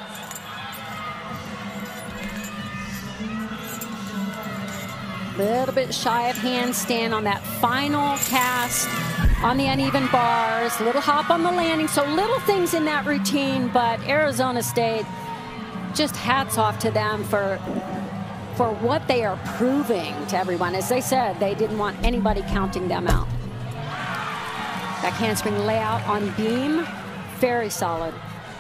Little bit shy of handstand on that final cast on the uneven bars. Little hop on the landing. So little things in that routine, but Arizona State, just hats off to them for, for what they are proving to everyone. As they said, they didn't want anybody counting them out. Back handspring layout on beam, very solid.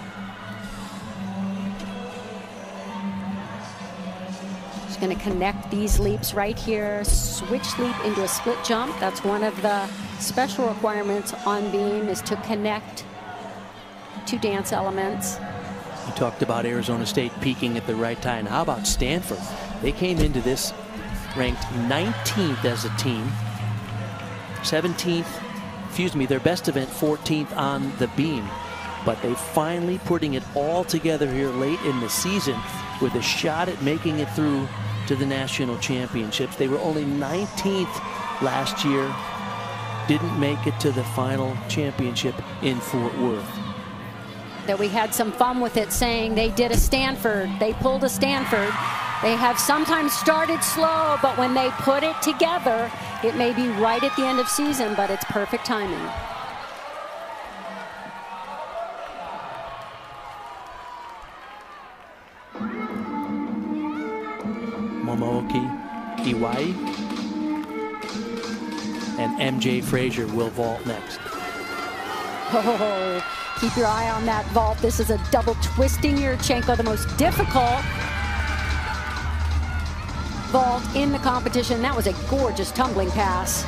She's going to connect these leaps right here. Switch leap into a split jump. That's one of the special requirements on beam, is to connect two dance elements. You talked about Arizona State peaking at the right time. How about Stanford? They came into this ranked nineteenth as a team, seventeenth, excuse me, their best event fourteenth on the beam. But they finally putting it all together here late in the season with a shot at making it through to the national championships. They were only nineteenth last year, didn't make it to the final championship in Fort Worth. That we had some fun with it, saying they did a Stanford, they pulled a Stanford. They have sometimes started slow, but when they put it together, it may be right at the end of season, but it's perfect timing. Momoaki Iwai and M J Frazier will vault next. Oh, keep your eye on that vault. This is a double twisting Yurchenko, the most difficult vault in the competition. That was a gorgeous tumbling pass.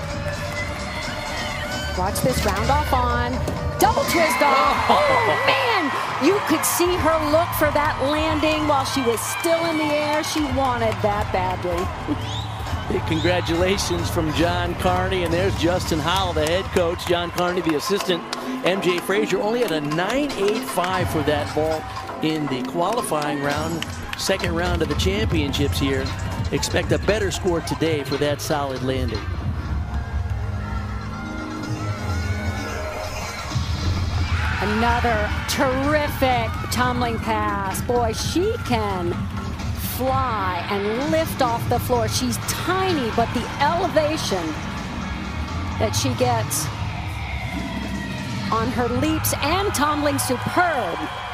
Watch this round off on. Double twist off. Oh, man. You could see her look for that landing while she was still in the air. She wanted that badly. Big congratulations from John Carney, and there's Justin Howell, the head coach. John Carney, the assistant. M J Frazier only had a nine eight five for that vault in the qualifying round, second round of the championships here. Expect a better score today for that solid landing. Another terrific tumbling pass. Boy, she can fly and lift off the floor. She's tiny, but the elevation that she gets on her leaps and tumbling, superb.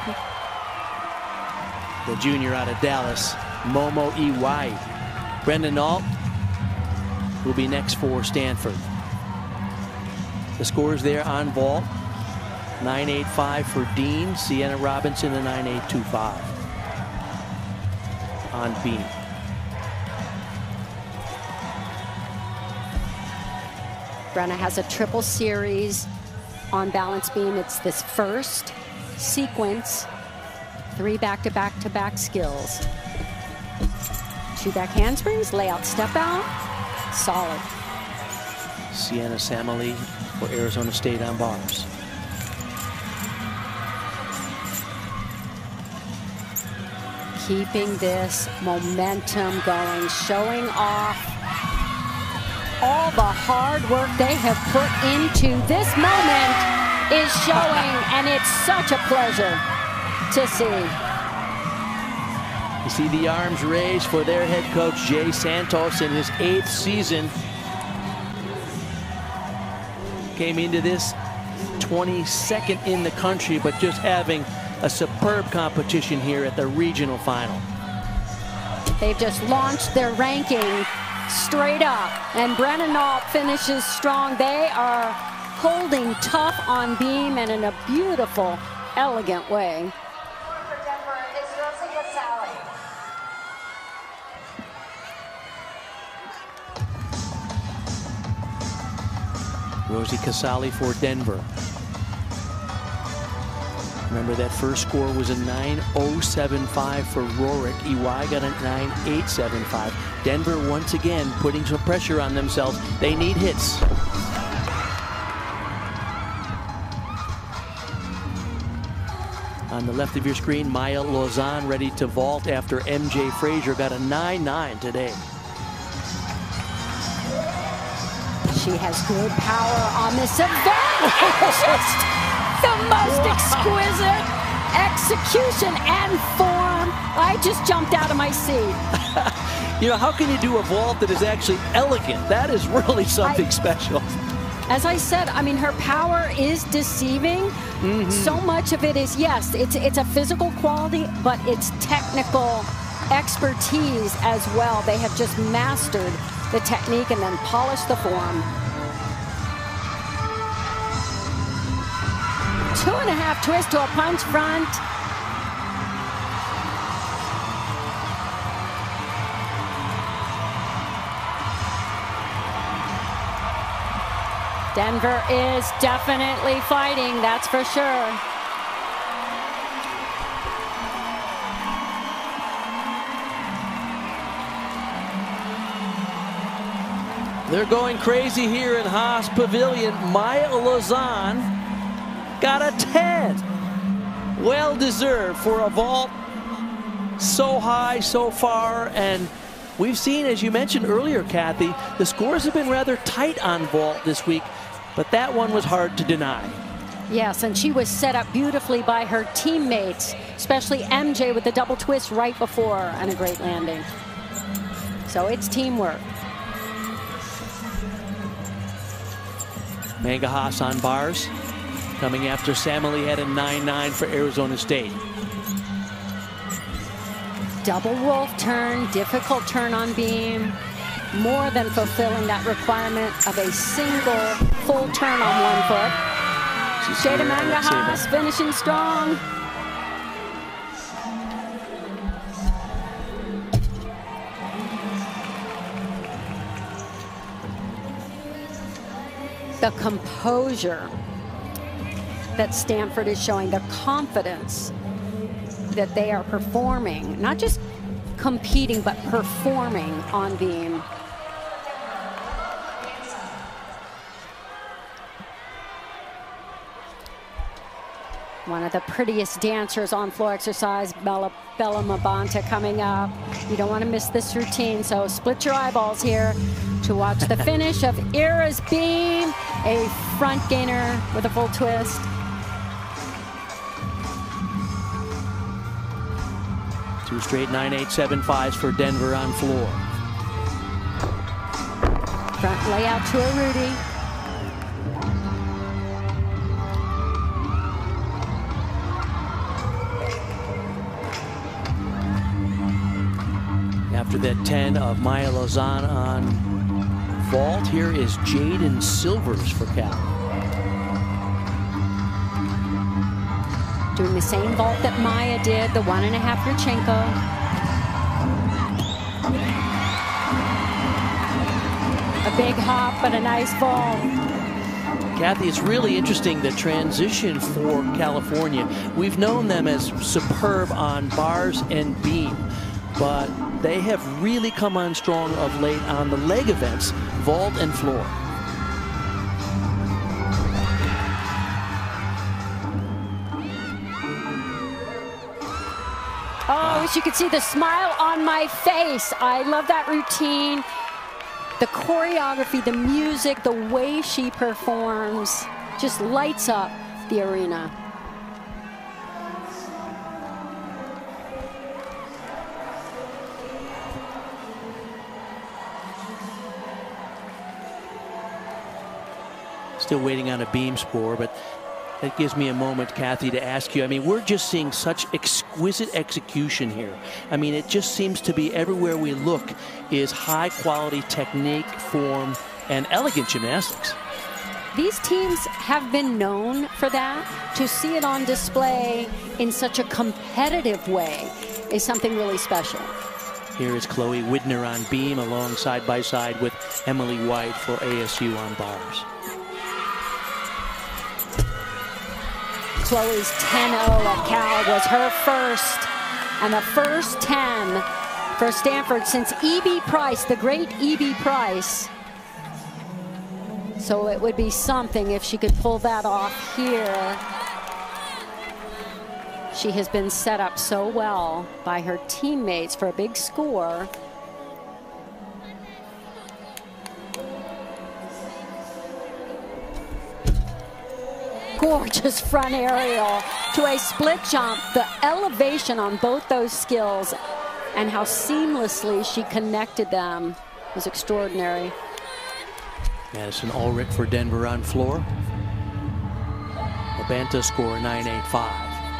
The junior out of Dallas, Momo Iwai. Brendan Nault will be next for Stanford. The scores there on vault: nine eight five for Dean, Sienna Robinson a nine eight two five on Beam. Brenna has a triple series on balance beam. It's this first sequence, three back-to-back-to-back skills. Two back handsprings, layout step out, solid. Sienna Samali for Arizona State on bars. Keeping this momentum going, showing off all the hard work they have put into this moment is showing, and it's such a pleasure to see. You see the arms raised for their head coach, Jay Santos, in his eighth season. Came into this twenty-second in the country, but just having a superb competition here at the regional final. They've just launched their ranking straight up, and Brennan Nault finishes strong. They are holding tough on beam and in a beautiful, elegant way. Rosie Casali for Denver. Remember, that first score was a nine oh seven five for Rorick. Iwai got a nine eight seven five. Denver once again putting some pressure on themselves. They need hits. On the left of your screen, Maya Lozan ready to vault after M J Frazier got a nine nine today. She has good power on this event. Just the most exquisite execution and form. I just jumped out of my seat. You know, how can you do a vault that is actually elegant? That is really something I, special. As I said, I mean, her power is deceiving. Mm-hmm. So much of it is, yes, it's, it's a physical quality, but it's technical expertise as well. They have just mastered the technique and then polished the form. Two and a half twist to a punch front. Denver is definitely fighting, that's for sure. They're going crazy here in Haas Pavilion. Maya Lozan got a ten. Well deserved for a vault so high so far. And we've seen, as you mentioned earlier, Kathy, the scores have been rather tight on vault this week, but that one was hard to deny. Yes, and she was set up beautifully by her teammates, especially M J with the double twist right before and a great landing. So it's teamwork. Manga Haas on bars, coming after Samali had a nine nine for Arizona State. Double wolf turn, difficult turn on beam, more than fulfilling that requirement of a single full turn on one foot. Jada Manga Haas finishing strong. The composure that Stanford is showing, the confidence that they are performing, not just competing, but performing on beam. One of the prettiest dancers on floor exercise, Bella, Bella Mabanta, coming up. You don't want to miss this routine, so split your eyeballs here to watch the finish of Ira's beam, a front gainer with a full twist. Two straight nine eight seven fives for Denver on floor. Front layout to a Rudy. After that ten of Maya Lozan on vault, here is Jaden Silvers for Cal. Doing the same vault that Maya did, the one and a half Yurchenko. A big hop, but a nice vault. Kathy, it's really interesting, the transition for California. We've known them as superb on bars and beam, but they have really come on strong of late on the leg events, vault and floor. Oh, as you can see the smile on my face. I love that routine. The choreography, the music, the way she performs just lights up the arena. Still waiting on a beam score, but that gives me a moment, Kathy, to ask you. I mean, we're just seeing such exquisite execution here. I mean, it just seems to be everywhere we look is high quality technique, form, and elegant gymnastics. These teams have been known for that. To see it on display in such a competitive way is something really special. Here is Chloe Widner on beam, along side by side with Emily White for A S U on bars. Chloe's ten oh at Cal was her first, and the first ten for Stanford since E B Price, the great E B Price. So it would be something if she could pull that off here. She has been set up so well by her teammates for a big score. Gorgeous front aerial to a split jump. The elevation on both those skills and how seamlessly she connected them was extraordinary. Madison Ulrich for Denver on floor. Mabanta score nine eight five.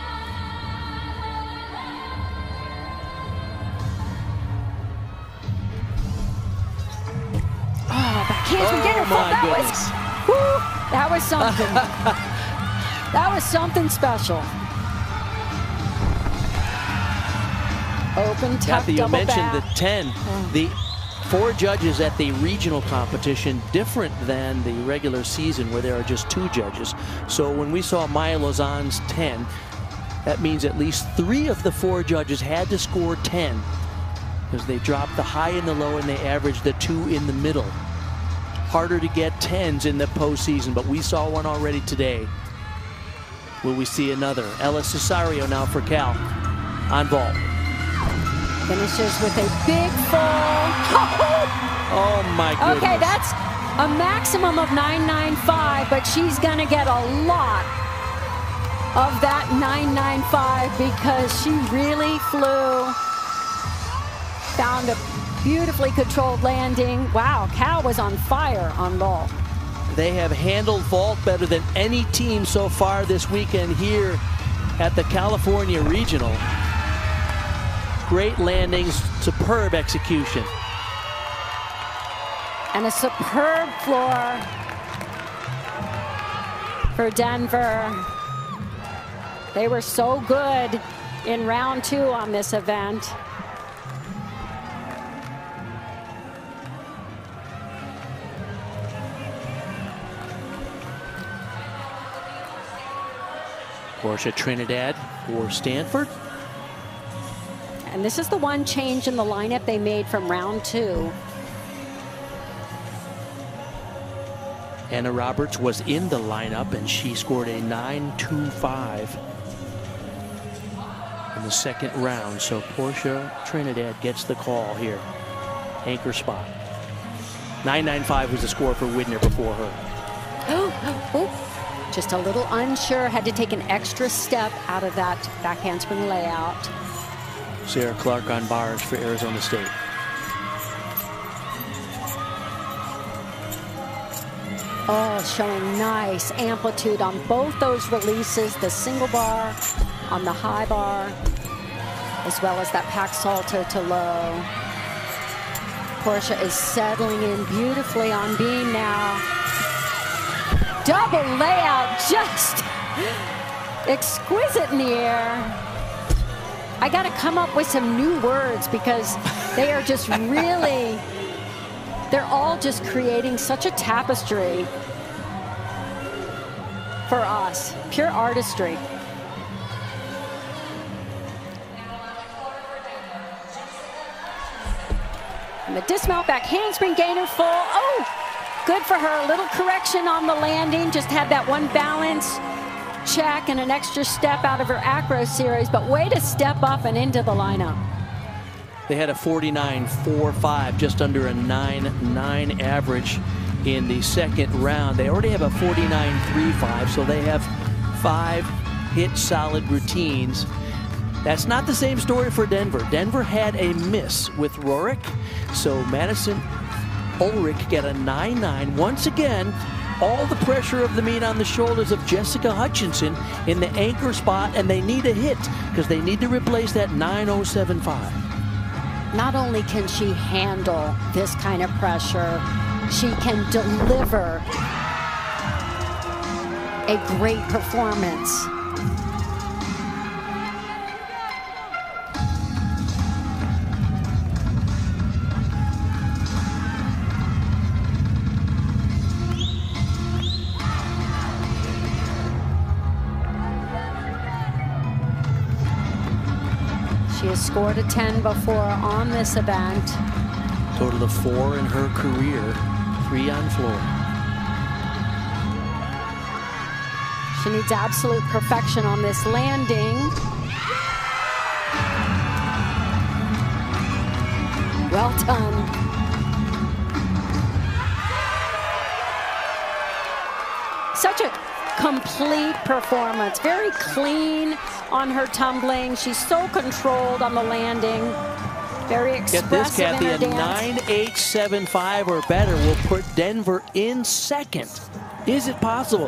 Oh, backhand from Denver. Oh my that goodness. Was, whew, that was something. That was something special. Open, tuck, Kathy, you double mentioned back. the ten. Oh. The four judges at the regional competition, different than the regular season where there are just two judges. So when we saw Maya Lozan's ten, that means at least three of the four judges had to score ten, because they dropped the high and the low and they averaged the two in the middle. Harder to get tens in the postseason, but we saw one already today. Will we see another? Ella Cesario now for Cal on vault. Finishes with a big fall. Oh my goodness. Okay, that's a maximum of nine nine five, but she's gonna get a lot of that nine nine five because she really flew. Found a beautifully controlled landing. Wow, Cal was on fire on vault. They have handled vault better than any team so far this weekend here at the California Regional. Great landings, superb execution. And a superb floor for Denver. They were so good in round two on this event. Portia Trinidad for Stanford. And this is the one change in the lineup they made from round two. Anna Roberts was in the lineup, and she scored a nine two five in the second round. So Portia Trinidad gets the call here. Anchor spot. nine nine five was the score for Widner before her. Oh, oh, just a little unsure. Had to take an extra step out of that back handspring layout. Sarah Clark on bars for Arizona State. Oh, showing nice amplitude on both those releases, the single bar on the high bar, as well as that pack salto to low. Portia is settling in beautifully on beam now. Double layout, just exquisite in the air. I got to come up with some new words because they are just really, they're all just creating such a tapestry for us, pure artistry. And the dismount back handspring gainer full. Oh, good for her. A little correction on the landing. Just had that one balance check and an extra step out of her acro series, but way to step up and into the lineup. They had a forty-nine four five, just under a nine nine average in the second round. They already have a forty-nine three five, so they have five hit solid routines. That's not the same story for Denver. Denver had a miss with Rorick, so Madison Ulrich got a nine nine. Once again, all the pressure of the meet on the shoulders of Jessica Hutchinson in the anchor spot, and they need a hit because they need to replace that nine oh seven five. Not only can she handle this kind of pressure, she can deliver a great performance. She has scored a ten before on this event. Total of four in her career, three on floor. She needs absolute perfection on this landing. Well done. Such a complete performance, very clean on her tumbling. She's so controlled on the landing. Very expressive. Get this, Kathy, in her a dance. nine eight seven five or better will put Denver in second. Is it possible?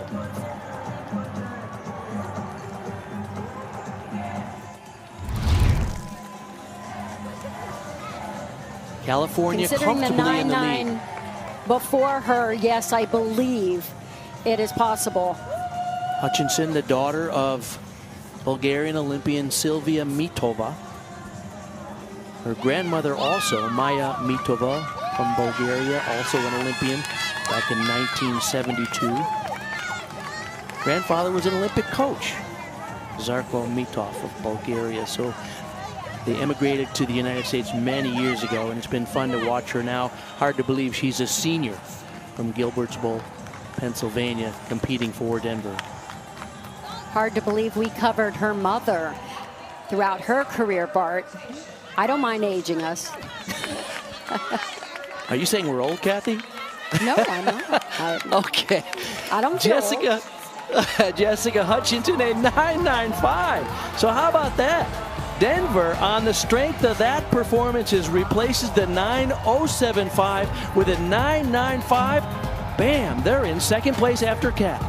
California Considering the comfortably in nine the nine lead. before her, yes, I believe it is possible. Hutchinson, the daughter of Bulgarian Olympian Silvia Mitova. Her grandmother also, Maya Mitova from Bulgaria, also an Olympian back in nineteen seventy-two. Grandfather was an Olympic coach, Zarko Mitov of Bulgaria. So they emigrated to the United States many years ago, and it's been fun to watch her now. Hard to believe she's a senior from Gilbertsville, Pennsylvania, competing for Denver. Hard to believe we covered her mother throughout her career, Bart. I don't mind aging us. Are you saying we're old, Kathy? No, I'm not. I, Okay. I don't feel Jessica, Jessica Hutchinson, a nine nine five. So how about that? Denver, on the strength of that performance, replaces the nine oh seven five with a nine nine five. Bam, they're in second place after Cat.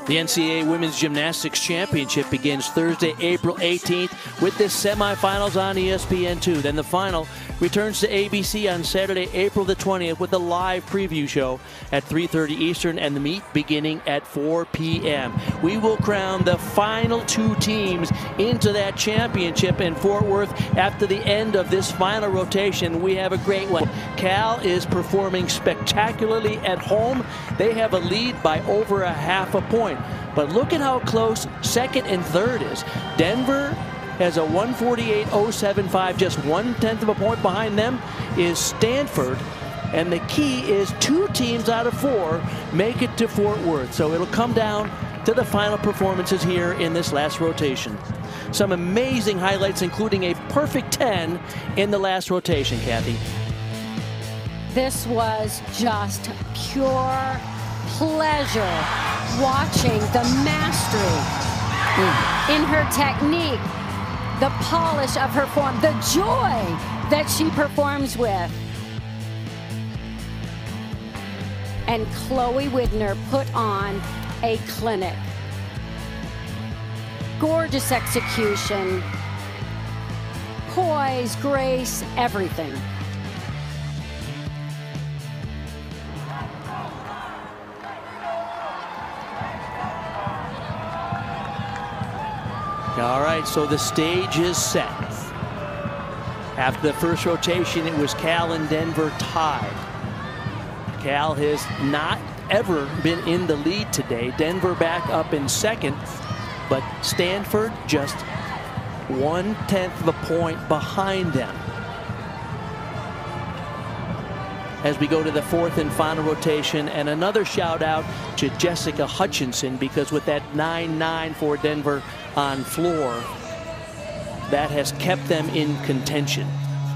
The N C double A Women's Gymnastics Championship begins Thursday, April eighteenth with the semifinals on E S P N two. Then the final returns to A B C on Saturday, April the twentieth with a live preview show at three thirty Eastern and the meet beginning at four p m We will crown the final two teams into that championship in Fort Worth after the end of this final rotation. We have a great one. Cal is performing spectacularly at home. They have a lead by over a half a point. But look at how close second and third is. Denver has a one forty-eight point oh seven five, just one-tenth of a point behind them is Stanford. And the key is two teams out of four make it to Fort Worth. So it'll come down to the final performances here in this last rotation. Some amazing highlights, including a perfect ten in the last rotation, Kathy. This was just pure pleasure watching the mastery mm. in her technique, the polish of her form, the joy that she performs with. And Chloe Widner put on a clinic. Gorgeous execution, poise, grace, everything. All right, so the stage is set. After the first rotation, it was Cal and Denver tied. Cal has not ever been in the lead today. Denver back up in second, but Stanford just one-tenth of a point behind them. As we go to the fourth and final rotation, and another shout out to Jessica Hutchinson, because with that nine nine for Denver on floor, that has kept them in contention.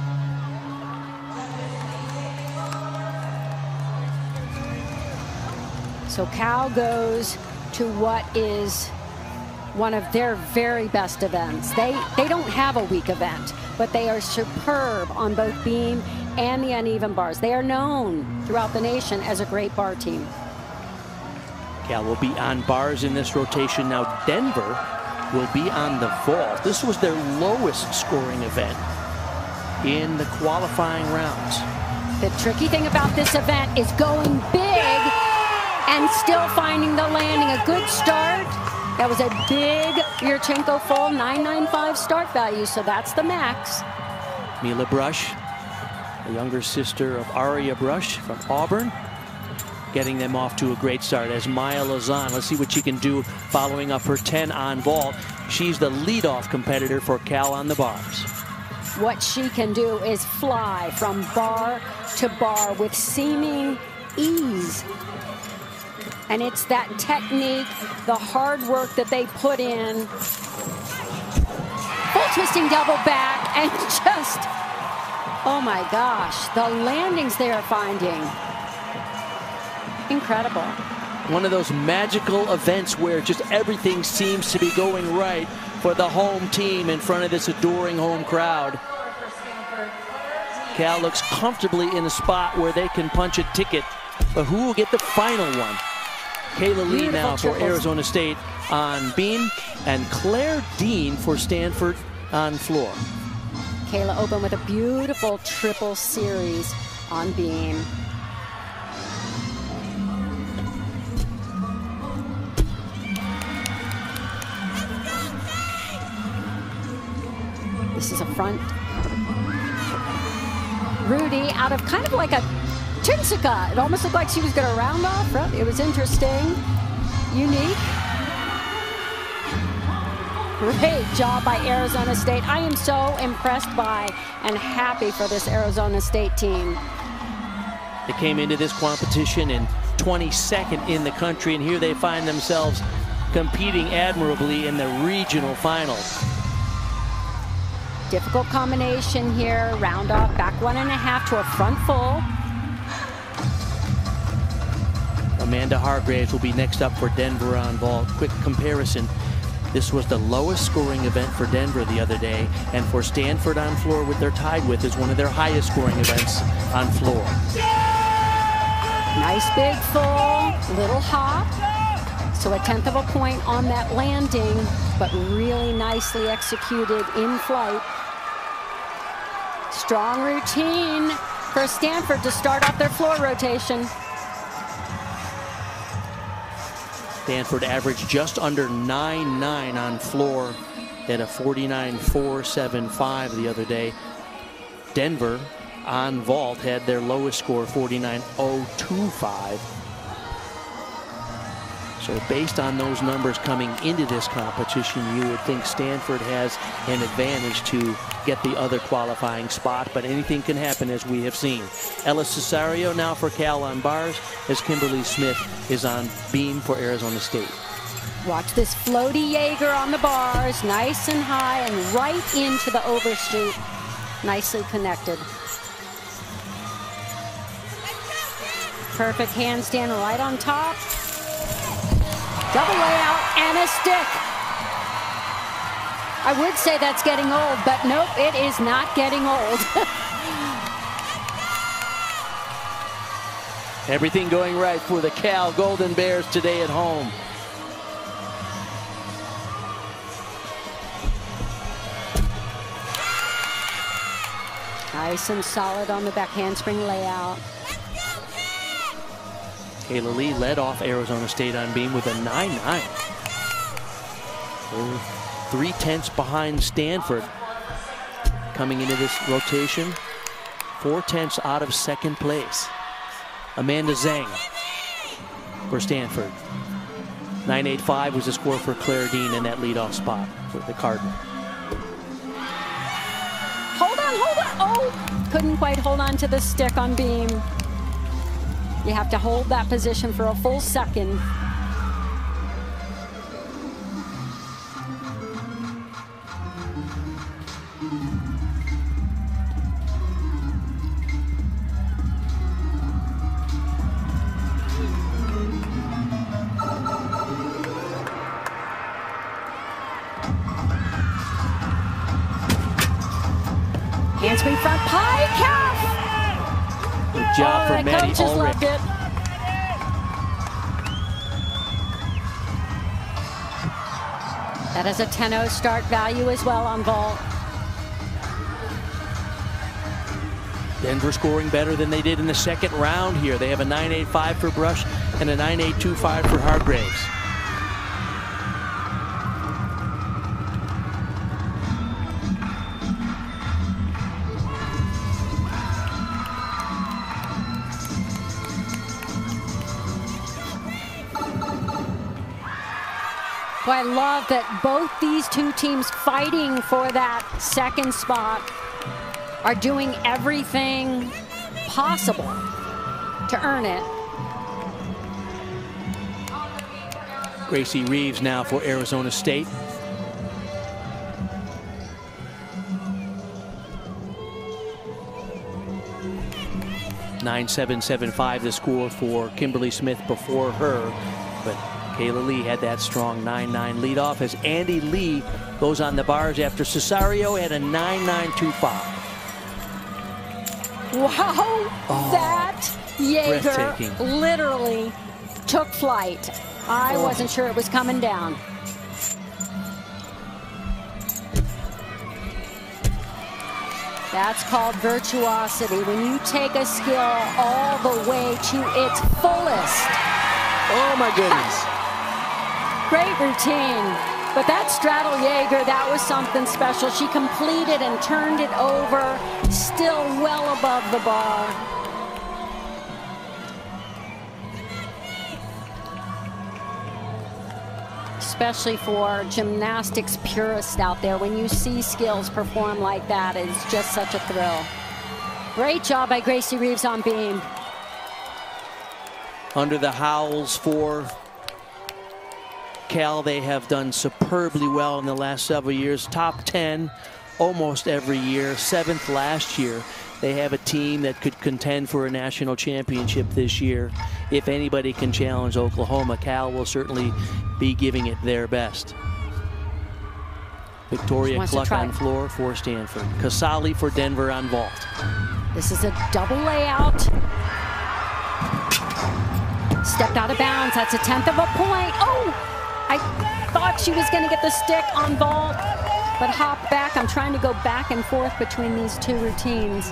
So Cal goes to what is one of their very best events. They, they don't have a weak event, but they are superb on both beam and the uneven bars. They are known throughout the nation as a great bar team. Cal will be on bars in this rotation. Now Denver will be on the vault. This was their lowest scoring event in the qualifying rounds. The tricky thing about this event is going big and still finding the landing. A good start. That was a big Yurchenko full nine ninety-five start value, so that's the max. Mila Brush, the younger sister of Aria Brush from Auburn, getting them off to a great start as Maya Lazan. Let's see what she can do following up her ten on vault. She's the leadoff competitor for Cal on the bars. What she can do is fly from bar to bar with seeming ease. And it's that technique, the hard work that they put in. Full twisting double back and just, oh my gosh, the landings they are finding. Incredible. One of those magical events where just everything seems to be going right for the home team in front of this adoring home crowd. Cal looks comfortably in a spot where they can punch a ticket, but who will get the final one? Kayla Lee now for Arizona State on beam, and Claire Dean for Stanford on floor. Kayla opened with a beautiful triple series on beam. This is a front. Rudy out of kind of like a Tinsica. It almost looked like she was going to round off. Right? It was interesting, unique. Great job by Arizona State. I am so impressed by and happy for this Arizona State team. They came into this competition in twenty-second in the country, and here they find themselves competing admirably in the regional finals. Difficult combination here. Round off, back one and a half to a front full. Amanda Hargraves will be next up for Denver on vault. Quick comparison. This was the lowest scoring event for Denver the other day, and for Stanford on floor, what they're tied with is one of their highest scoring events on floor. Nice big full, little hop. So a tenth of a point on that landing, but really nicely executed in flight. Strong routine for Stanford to start off their floor rotation. Stanford averaged just under nine nine on floor. They had a forty-nine four seven five the other day. Denver on vault had their lowest score, forty-nine oh two five. So based on those numbers coming into this competition, you would think Stanford has an advantage to get the other qualifying spot, but anything can happen, as we have seen. Ella Cesario now for Cal on bars, as Kimberly Smith is on beam for Arizona State. Watch this floaty Jaeger on the bars, nice and high and right into the overshoot. Nicely connected. Perfect handstand right on top. Double layout and a stick. I would say that's getting old, but nope, it is not getting old. Everything going right for the Cal Golden Bears today at home. Nice and solid on the back handspring layout. Kayla Lee led off Arizona State on beam with a nine nine. Three tenths behind Stanford coming into this rotation. Four tenths out of second place. Amanda Zhang for Stanford. nine eight five was the score for Claire Dean in that leadoff spot for the Cardinal. Hold on, hold on. Oh, couldn't quite hold on to the stick on beam. You have to hold that position for a full second. Handspring front pie calf. Good job oh, for Maddie coaches Ulrich. Loved it. That is a ten oh start value as well on vault. Denver scoring better than they did in the second round here. They have a nine eight five for Brush and a nine eight two five for Hargraves. Well, I love that both these two teams fighting for that second spot are doing everything possible to earn it. Gracie Reeves now for Arizona State. nine seven seven five the score for Kimberly Smith before her, but Kayla Lee had that strong nine nine leadoff as Andy Lee goes on the bars after Cesario had a nine nine two five. Wow, oh, that Jaeger literally took flight. I oh. wasn't sure it was coming down. That's called virtuosity, when you take a skill all the way to its fullest. Oh my goodness. Great routine. But that straddle Jaeger, that was something special. She completed and turned it over, still well above the bar. Especially for gymnastics purists out there, when you see skills perform like that, it's just such a thrill. Great job by Gracie Reeves on beam. Under the howls for Cal, they have done superbly well in the last several years. Top ten almost every year, seventh last year. They have a team that could contend for a national championship this year. If anybody can challenge Oklahoma, Cal will certainly be giving it their best. Victoria Cluck on floor for Stanford. Casali for Denver on vault. This is a double layout. Stepped out of bounds. That's a tenth of a point. Oh, I thought she was going to get the stick on vault, but hop back. I'm trying to go back and forth between these two routines.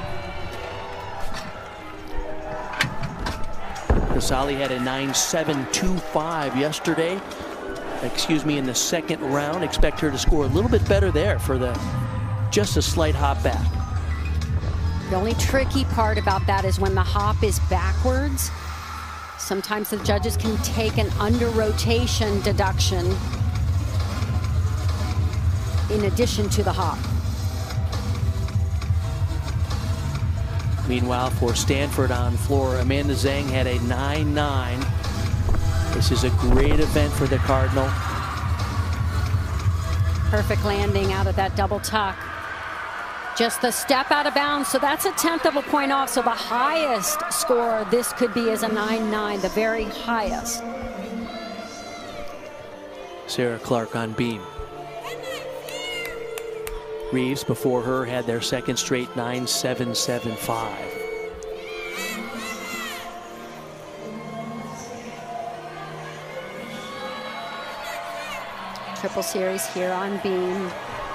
Casale had a nine seven two five yesterday. Excuse me, in the second round. Expect her to score a little bit better there for the just a slight hop back. The only tricky part about that is when the hop is backwards. Sometimes the judges can take an under rotation deduction in addition to the hop. Meanwhile, for Stanford on floor, Amanda Zhang had a nine nine. This is a great event for the Cardinal. Perfect landing out of that double tuck. Just the step out of bounds, so that's a tenth of a point off. So the highest score this could be is a nine nine, the very highest. Sarah Clark on beam. Reeves before her had their second straight nine seven seven five. Triple series here on beam.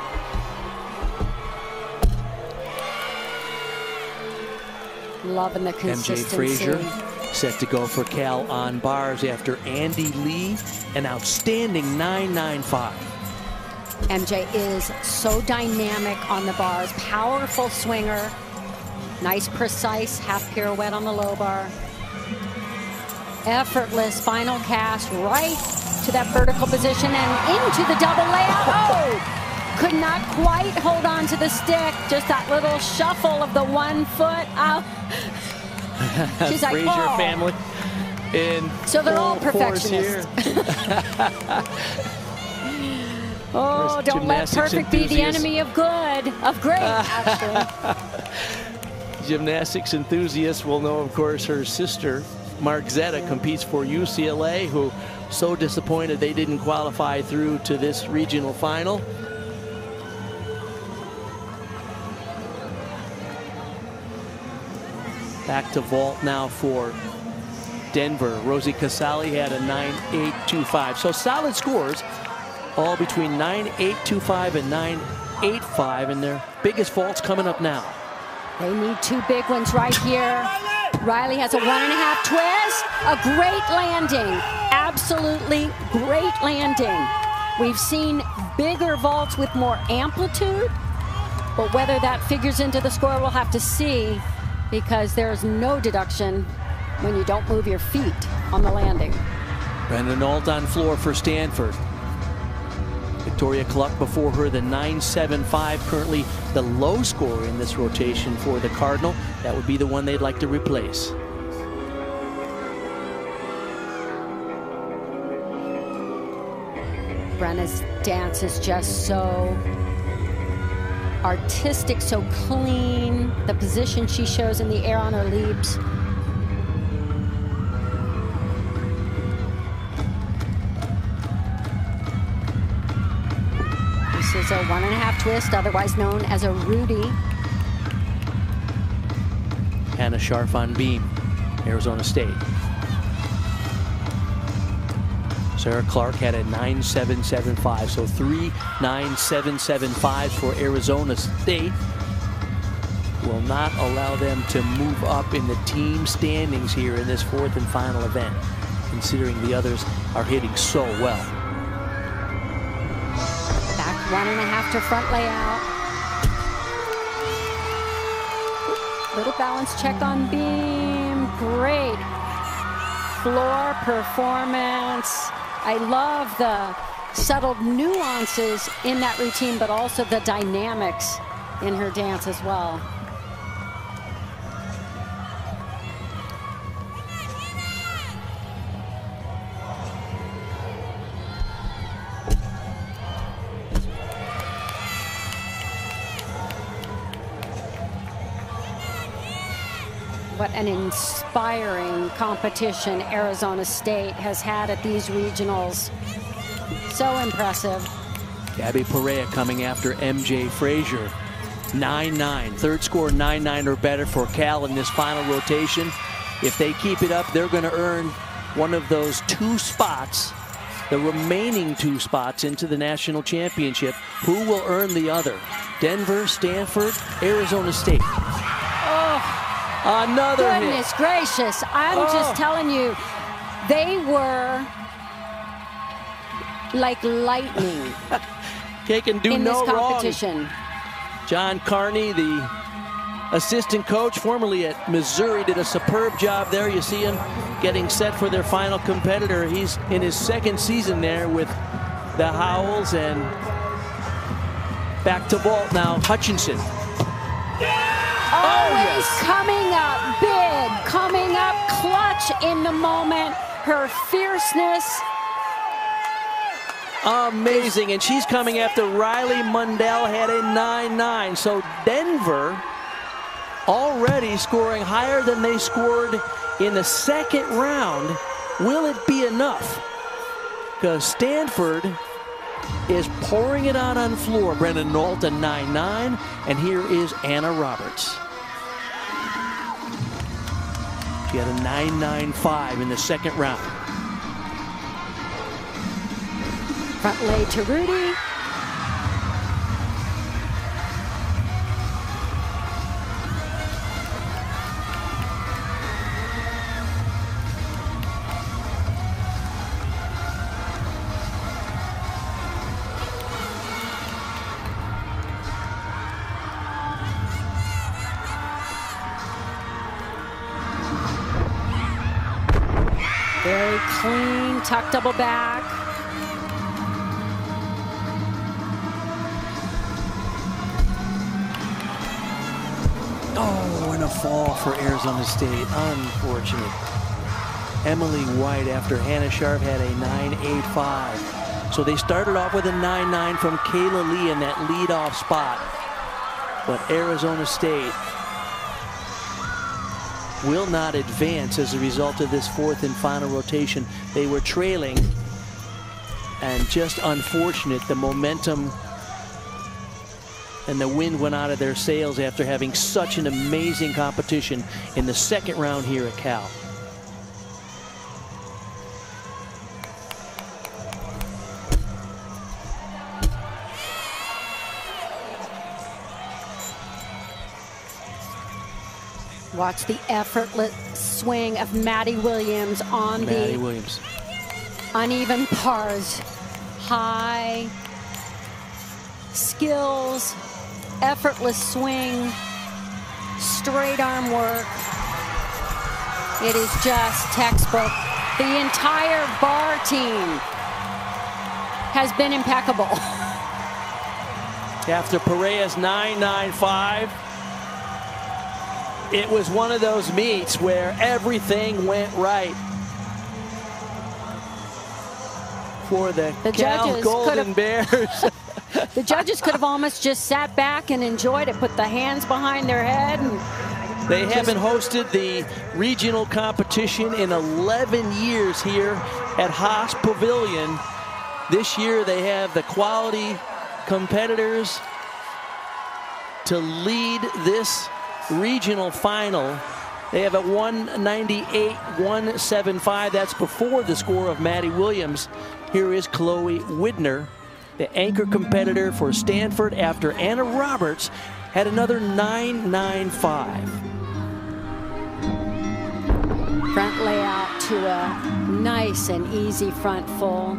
Loving the consistency. M J Frazier set to go for Cal on bars after Andy Lee, an outstanding nine nine five. M J is so dynamic on the bars, powerful swinger, nice precise half pirouette on the low bar. Effortless final cast right to that vertical position and into the double layout. Oh! Could not quite hold on to the stick. Just that little shuffle of the one foot out. She's like, Frazier oh. family. In so they're all perfectionists. Oh, don't let perfect be the enemy of good, of great, actually. Gymnastics enthusiasts will know, of course, her sister, Mark Zetta, competes for U C L A, who so disappointed they didn't qualify through to this regional final. Back to vault now for Denver. Rosie Casale had a nine eight two five. So solid scores, all between nine eight two five and nine eight five, and their biggest vaults coming up now. They need two big ones right here. Riley has a one and a half twist. A great landing. Absolutely great landing. We've seen bigger vaults with more amplitude, but whether that figures into the score, we'll have to see, because there's no deduction when you don't move your feet on the landing. Brendan Ault on floor for Stanford. Victoria Cluck before her, the nine seven five, currently the low score in this rotation for the Cardinal. That would be the one they'd like to replace. Brenna's dance is just so artistic, so clean. The position she shows in the air on her leaps. This is a one and a half twist, otherwise known as a Rudy. Hannah Scharf on beam, Arizona State. Sarah Clark had a nine seven seven five, so three nine seven seven fives for Arizona State. Will not allow them to move up in the team standings here in this fourth and final event, considering the others are hitting so well. Back one and a half to front layout. Little balance check on beam. Great floor performance. I love the subtle nuances in that routine, but also the dynamics in her dance as well. What an inspiring competition Arizona State has had at these regionals. So impressive. Gabby Perea coming after M J Frazier. nine nine. Third score nine nine or better for Cal in this final rotation. If they keep it up, they're going to earn one of those two spots, the remaining two spots into the national championship. Who will earn the other? Denver, Stanford, Arizona State. Oh, another goodness hit. gracious. I'm oh. just telling you, they were like lightning They can do in no this competition. Wrong. John Carney, the assistant coach formerly at Missouri, did a superb job there. You see him getting set for their final competitor. He's in his second season there with the Howls, and back to vault now, Hutchinson. Always oh, yes. coming up big, coming up clutch in the moment. Her fierceness. Amazing, and she's coming after Riley Mundell had a nine nine. So Denver already scoring higher than they scored in the second round. Will it be enough? Because Stanford is pouring it out on the floor. Brennan Nault a nine nine, and here is Anna Roberts. She had a nine nine five in the second round. Front lay to Rudy. Very clean, tuck double back. Oh, and a fall for Arizona State. Unfortunate. Emily White after Hannah Sharp had a nine eight five. So they started off with a nine nine from Kayla Lee in that leadoff spot. But Arizona State will not advance as a result of this fourth and final rotation. They were trailing, and just unfortunate, the momentum and the wind went out of their sails after having such an amazing competition in the second round here at Cal. Watch the effortless swing of Maddie Williams on Maddie the Williams. uneven pars. High skills, effortless swing, straight arm work. It is just textbook. The entire bar team has been impeccable. After Pereira's nine nine five, it was one of those meets where everything went right for the, the Cal Golden Bears. The judges could have almost just sat back and enjoyed it, put the hands behind their head. And they haven't hosted the regional competition in eleven years here at Haas Pavilion. This year they have the quality competitors to lead this regional final. They have a one ninety-eight one seventy-five. That's before the score of Maddie Williams. Here is Chloe Widner, the anchor competitor for Stanford, after Anna Roberts had another nine nine five. Front layout to a nice and easy front full.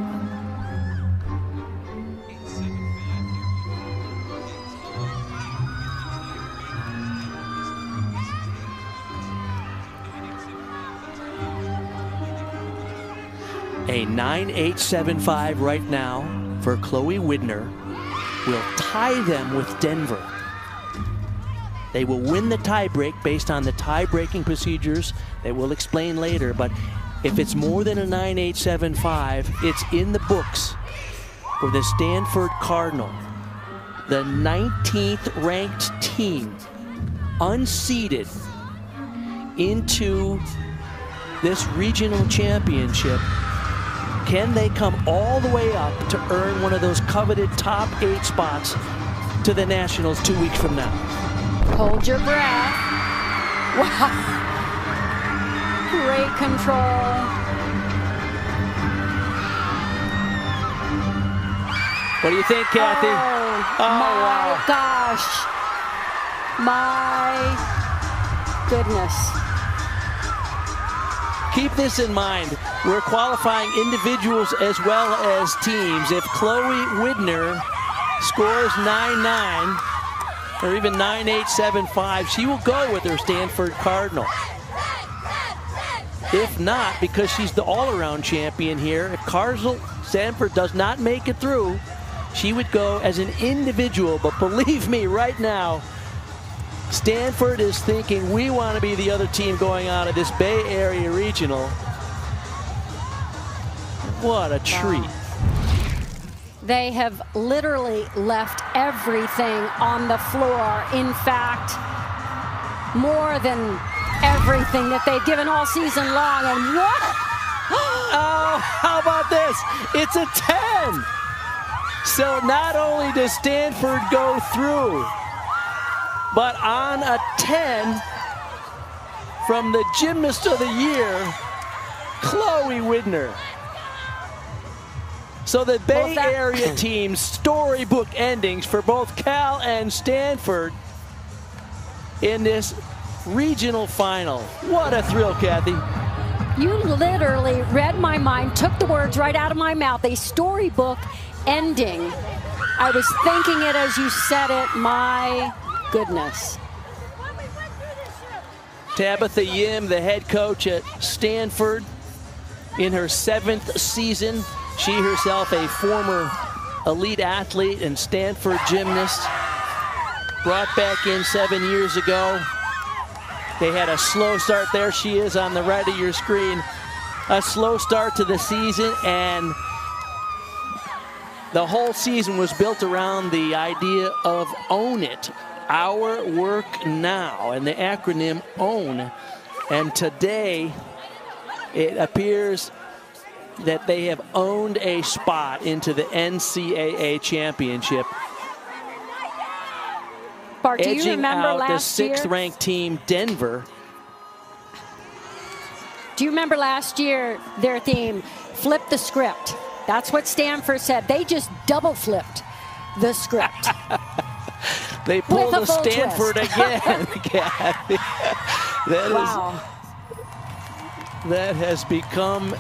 A nine eight seven five right now for Chloe Widner will tie them with Denver. They will win the tiebreak based on the tie-breaking procedures that we'll explain later. But if it's more than a nine eight seven five, it's in the books for the Stanford Cardinal, the nineteenth ranked team, unseeded into this regional championship. Can they come all the way up to earn one of those coveted top eight spots to the Nationals two weeks from now? Hold your breath. Wow. Great control. What do you think, Kathy? Oh, oh my wow. gosh. My goodness. Keep this in mind. We're qualifying individuals as well as teams. If Chloe Widner scores nine nine or even nine eight seven five, she will go with her Stanford Cardinal. If not, because she's the all-around champion here, if Cardinal Stanford does not make it through, she would go as an individual. But believe me, right now, Stanford is thinking we want to be the other team going out of this Bay Area Regional. What a treat. Wow. They have literally left everything on the floor. In fact, more than everything that they've given all season long. And what? Oh, how about this? It's a ten. So not only does Stanford go through, but on a ten from the Gymnast of the Year, Chloe Widner. So the Bay well, Area team's storybook endings for both Cal and Stanford in this regional final. What a thrill, Kathy. You literally read my mind, took the words right out of my mouth. A storybook ending. I was thinking it as you said it. My goodness. Tabitha Yim, the head coach at Stanford, in her seventh season. She herself a former elite athlete and Stanford gymnast. Brought back in seven years ago. They had a slow start. There she is on the right of your screen. A slow start to the season, and the whole season was built around the idea of own it. Our work now, and the acronym OWN. And today, it appears that they have owned a spot into the N C A A championship. Bart, do you edging remember out last the sixth year? ranked team, Denver. Do you remember last year their theme, flip the script? That's what Stanford said. They just double flipped the script. They pulled a Stanford twist. again, Kathy. That wow. is, that has become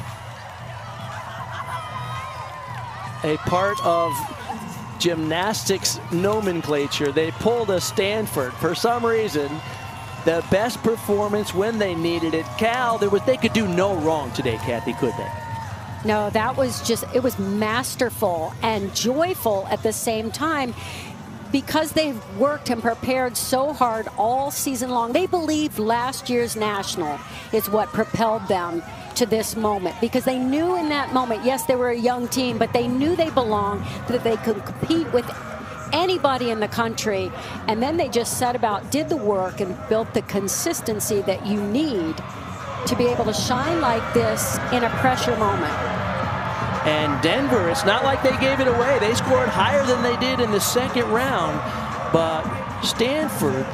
a part of gymnastics nomenclature. They pulled a Stanford for some reason. The best performance when they needed it. Cal, there was they could do no wrong today, Kathy, could they? No, that was just, it was masterful and joyful at the same time, because they've worked and prepared so hard all season long. They believed last year's national is what propelled them to this moment, because they knew in that moment, yes, they were a young team, but they knew they belonged, that they could compete with anybody in the country. And then they just set about, did the work, and built the consistency that you need to be able to shine like this in a pressure moment. And Denver, it's not like they gave it away. They scored higher than they did in the second round, but Stanford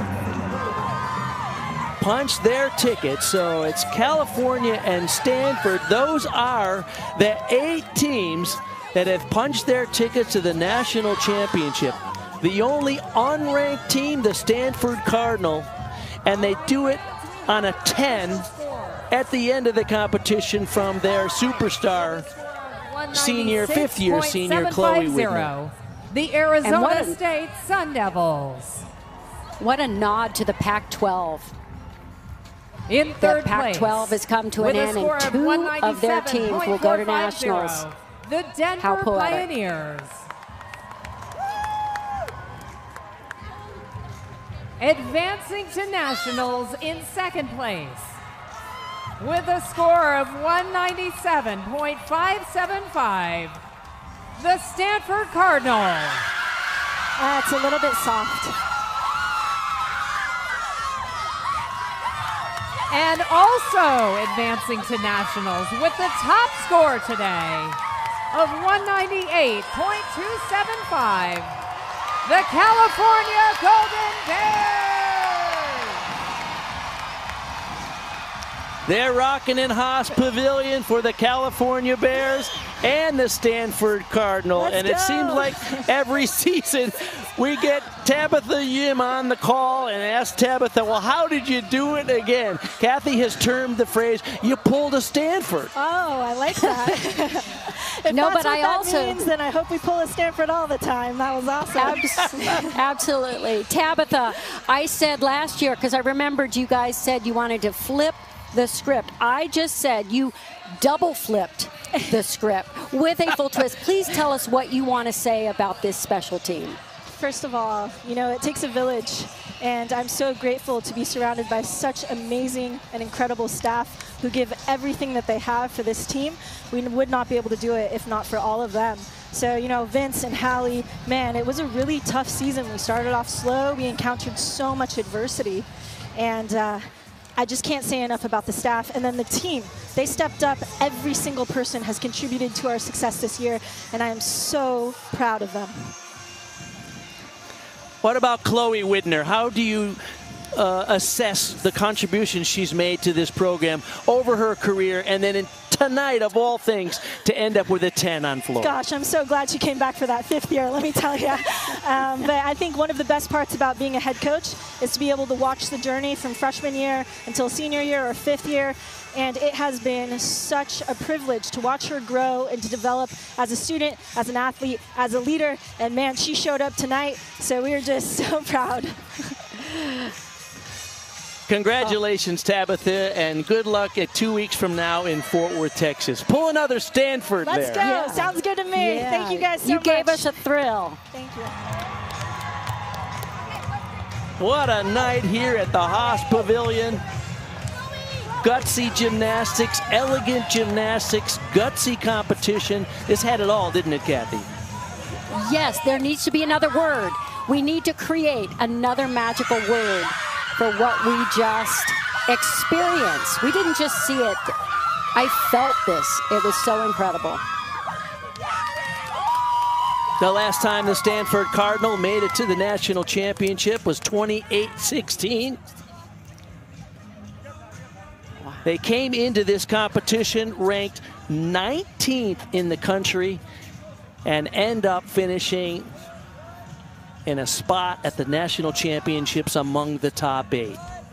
punched their ticket. So it's California and Stanford. Those are the eight teams that have punched their tickets to the national championship. The only unranked team, the Stanford Cardinal, and they do it on a ten at the end of the competition from their superstar senior, fifth year senior Chloe Widner. The Arizona State Sun Devils. What a nod to the Pac twelve. In third the Pac twelve place, has come to an end, and two of their teams will go to nationals. The Denver How poetic. Pioneers. Advancing to nationals in second place with a score of one ninety-seven point five seven five, the Stanford Cardinal. Uh, it's a little bit soft. And also advancing to nationals with the top score today of one ninety-eight point two seven five, the California Golden Bears. They're rocking in Haas Pavilion for the California Bears and the Stanford Cardinal. Let's and it go. seems like every season we get Tabitha Yim on the call and ask Tabitha, well, how did you do it again? Kathy has termed the phrase, you pulled a Stanford. Oh, I like that. If No, that's but what I that also- means, then I hope we pull a Stanford all the time. That was awesome. Abs- Absolutely. Tabitha, I said last year, because I remembered you guys said you wanted to flip the script. I just said you double flipped the script with a full twist. Please tell us what you want to say about this special team. First of all, you know, it takes a village, and I'm so grateful to be surrounded by such amazing and incredible staff who give everything that they have for this team. We would not be able to do it if not for all of them. So, you know, Vince and Hallie, man, it was a really tough season. We started off slow. We encountered so much adversity, and uh, I just can't say enough about the staff. And then the team, they stepped up. Every single person has contributed to our success this year, and I am so proud of them. What about Chloe Widner? How do you uh, assess the contribution she's made to this program over her career, and then in tonight, of all things, to end up with a ten on floor? Gosh, I'm so glad she came back for that fifth year, let me tell you. Um, but I think one of the best parts about being a head coach is to be able to watch the journey from freshman year until senior year or fifth year. And it has been such a privilege to watch her grow and to develop as a student, as an athlete, as a leader. And man, she showed up tonight, so we are just so proud. Congratulations, Tabitha, and good luck at two weeks from now in Fort Worth, Texas. Pull another Stanford Let's there. go. Yeah. Sounds good to me. Yeah. Thank you guys so You much. gave us a thrill. Thank you. What a night here at the Haas Pavilion. Gutsy gymnastics, elegant gymnastics, gutsy competition. This had it all, didn't it, Kathy? Yes, there needs to be another word. We need to create another magical word for what we just experienced. We didn't just see it. I felt this. It was so incredible. The last time the Stanford Cardinal made it to the national championship was twenty-eight sixteen. They came into this competition ranked nineteenth in the country and end up finishing in a spot at the national championships among the top eight.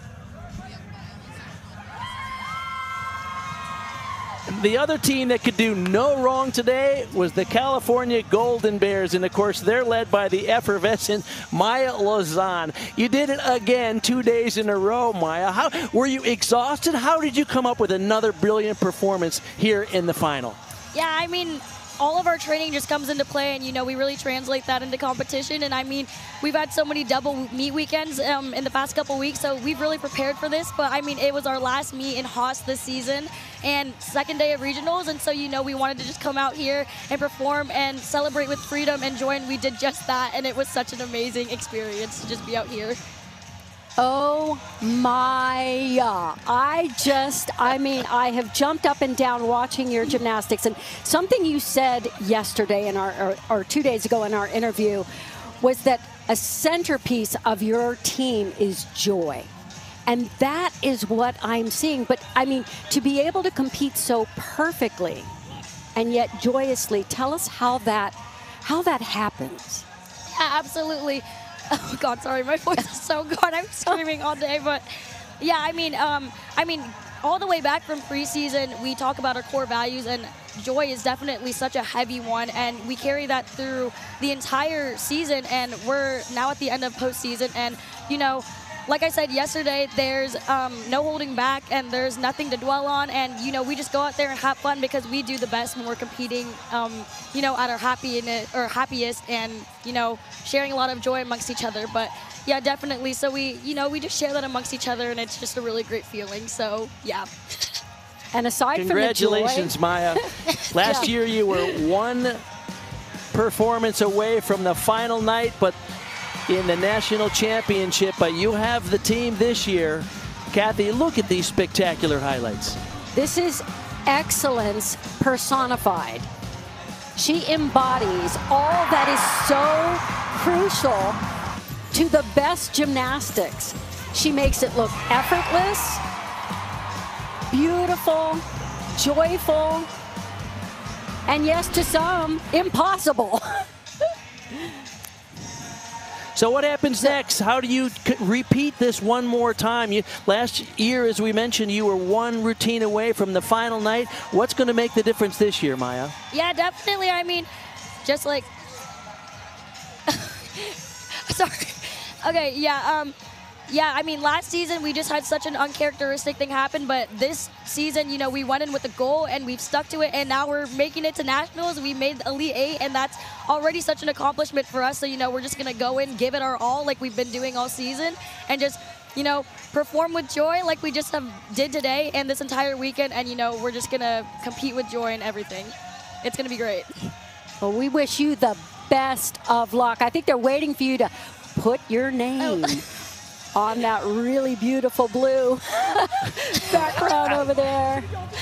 The other team that could do no wrong today was the California Golden Bears, and of course they're led by the effervescent Maya Lozan. You did it again two days in a row, Maya. How were you exhausted? How did you come up with another brilliant performance here in the final? Yeah, I mean, all of our training just comes into play, and you know we really translate that into competition. And I mean, we've had so many double meet weekends um, in the past couple weeks, so we've really prepared for this. But I mean, it was our last meet in Haas this season and second day of regionals, and so you know we wanted to just come out here and perform and celebrate with freedom and joy, and we did just that. And it was such an amazing experience to just be out here. Oh my, uh, I just, I mean, I have jumped up and down watching your gymnastics. And something you said yesterday in our, or, or two days ago in our interview was that a centerpiece of your team is joy. And that is what I'm seeing. But I mean, to be able to compete so perfectly and yet joyously, tell us how that, how that happens. Yeah, absolutely. Oh God, sorry, my voice is so gone. I'm screaming all day, but yeah, I mean, um, I mean, all the way back from preseason, we talk about our core values, and joy is definitely such a heavy one, and we carry that through the entire season. And we're now at the end of postseason, and you know, like I said yesterday, there's um, no holding back, and there's nothing to dwell on. And you know, we just go out there and have fun because we do the best when we're competing. Um, you know, at our happy or happiest, and you know, sharing a lot of joy amongst each other. But yeah, definitely. So we, you know, we just share that amongst each other, and it's just a really great feeling. So yeah. And aside Congratulations, from the joy, Maya. Last Yeah. year you were one performance away from the final night, but in the national championship, but you have the team this year. Kathy, look at these spectacular highlights. this is excellence personified. She embodies all that is so crucial to the best gymnastics. She makes it look effortless, beautiful, joyful, and yes, to some, impossible. So what happens next? How do you repeat this one more time? You, last year, as we mentioned, you were one routine away from the final night. What's going to make the difference this year, Maya? Yeah, definitely. I mean, just like, sorry. Okay, yeah, um, yeah, I mean, last season we just had such an uncharacteristic thing happen, but this season, you know, we went in with a goal and we've stuck to it, and now we're making it to nationals. We made Elite Eight, and that's already such an accomplishment for us. So, you know, we're just going to go in, give it our all like we've been doing all season, and just, you know, perform with joy like we just have did today and this entire weekend. And, you know, we're just going to compete with joy and everything. It's going to be great. Well, we wish you the best of luck. I think they're waiting for you to put your name oh. on that really beautiful blue background over there.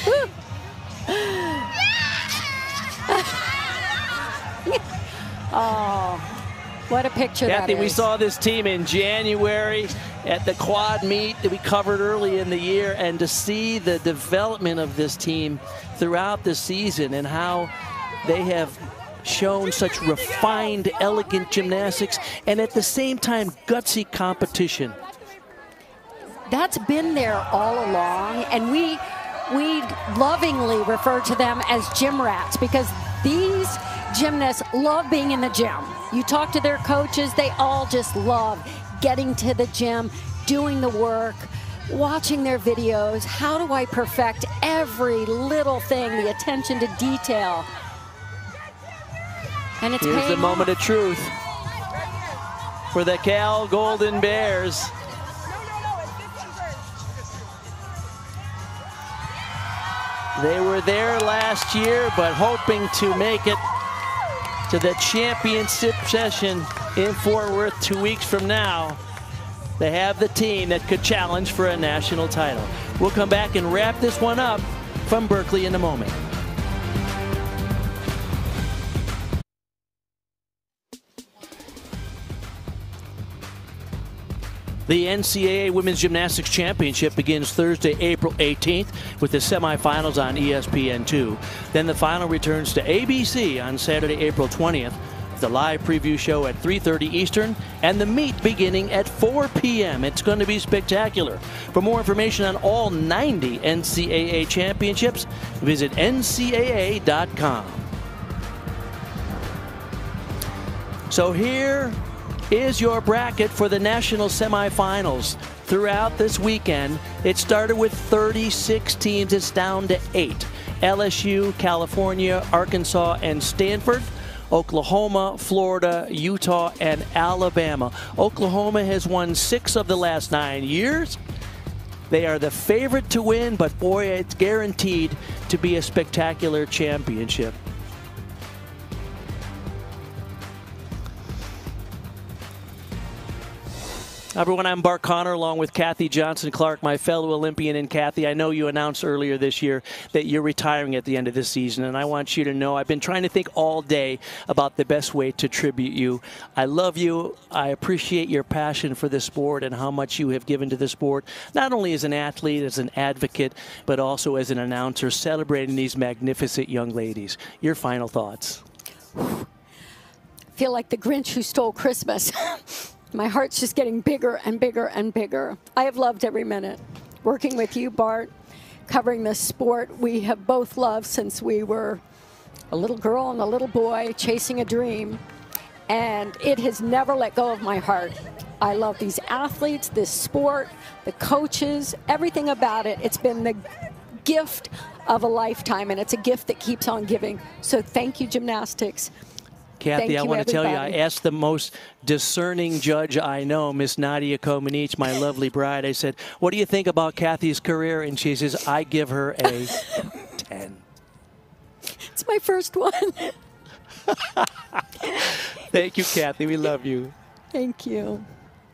Oh, what a picture that Kathy, is. we saw this team in January at the quad meet that we covered early in the year, and to see the development of this team throughout the season and how they have shown such refined, elegant gymnastics, and at the same time, gutsy competition. That's been there all along, and we we lovingly refer to them as gym rats, because these gymnasts love being in the gym. You talk to their coaches, they all just love getting to the gym, doing the work, watching their videos. How do I perfect every little thing, the attention to detail? And it's Here's the moment of truth for the Cal Golden Bears. They were there last year, but hoping to make it to the championship session in Fort Worth two weeks from now. They have the team that could challenge for a national title. We'll come back and wrap this one up from Berkeley in a moment. The N C double A Women's Gymnastics Championship begins Thursday, April eighteenth, with the semifinals on E S P N two. Then the final returns to A B C on Saturday, April twentieth. The live preview show at three thirty Eastern, and the meet beginning at four p m It's going to be spectacular. For more information on all ninety N C double A championships, visit N C double A dot com. So here is your bracket for the national semifinals. Throughout this weekend, it started with thirty-six teams. It's down to eight. L S U, California, Arkansas, and Stanford. Oklahoma, Florida, Utah, and Alabama. Oklahoma has won six of the last nine years. They are the favorite to win, but boy, it's guaranteed to be a spectacular championship. Everyone, I'm Bart Connor along with Kathy Johnson-Clark, my fellow Olympian. And Kathy, I know you announced earlier this year that you're retiring at the end of this season, and I want you to know I've been trying to think all day about the best way to tribute you. I love you. I appreciate your passion for the sport and how much you have given to the sport, not only as an athlete, as an advocate, but also as an announcer, celebrating these magnificent young ladies. Your final thoughts. I feel like the Grinch who stole Christmas. My heart's just getting bigger and bigger and bigger. I have loved every minute. Working with you, Bart, covering this sport we have both loved since we were a little girl and a little boy chasing a dream. And it has never let go of my heart. I love these athletes, this sport, the coaches, everything about it. It's been the gift of a lifetime, and it's a gift that keeps on giving. So thank you, gymnastics. Kathy, I want to tell you, I asked the most discerning judge I know, Miss Nadia Comaneci, my lovely bride. I said, what do you think about Kathy's career? And she says, I give her a ten. It's my first one. Thank you, Kathy. We love you. Thank you.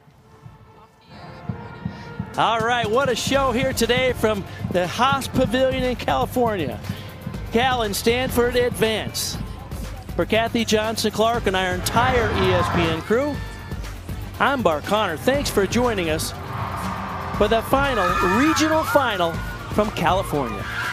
All right, what a show here today from the Haas Pavilion in California. Cal and Stanford advance. For Kathy Johnson-Clark and our entire E S P N crew, I'm Bart Connor. Thanks for joining us for the final, regional final from California.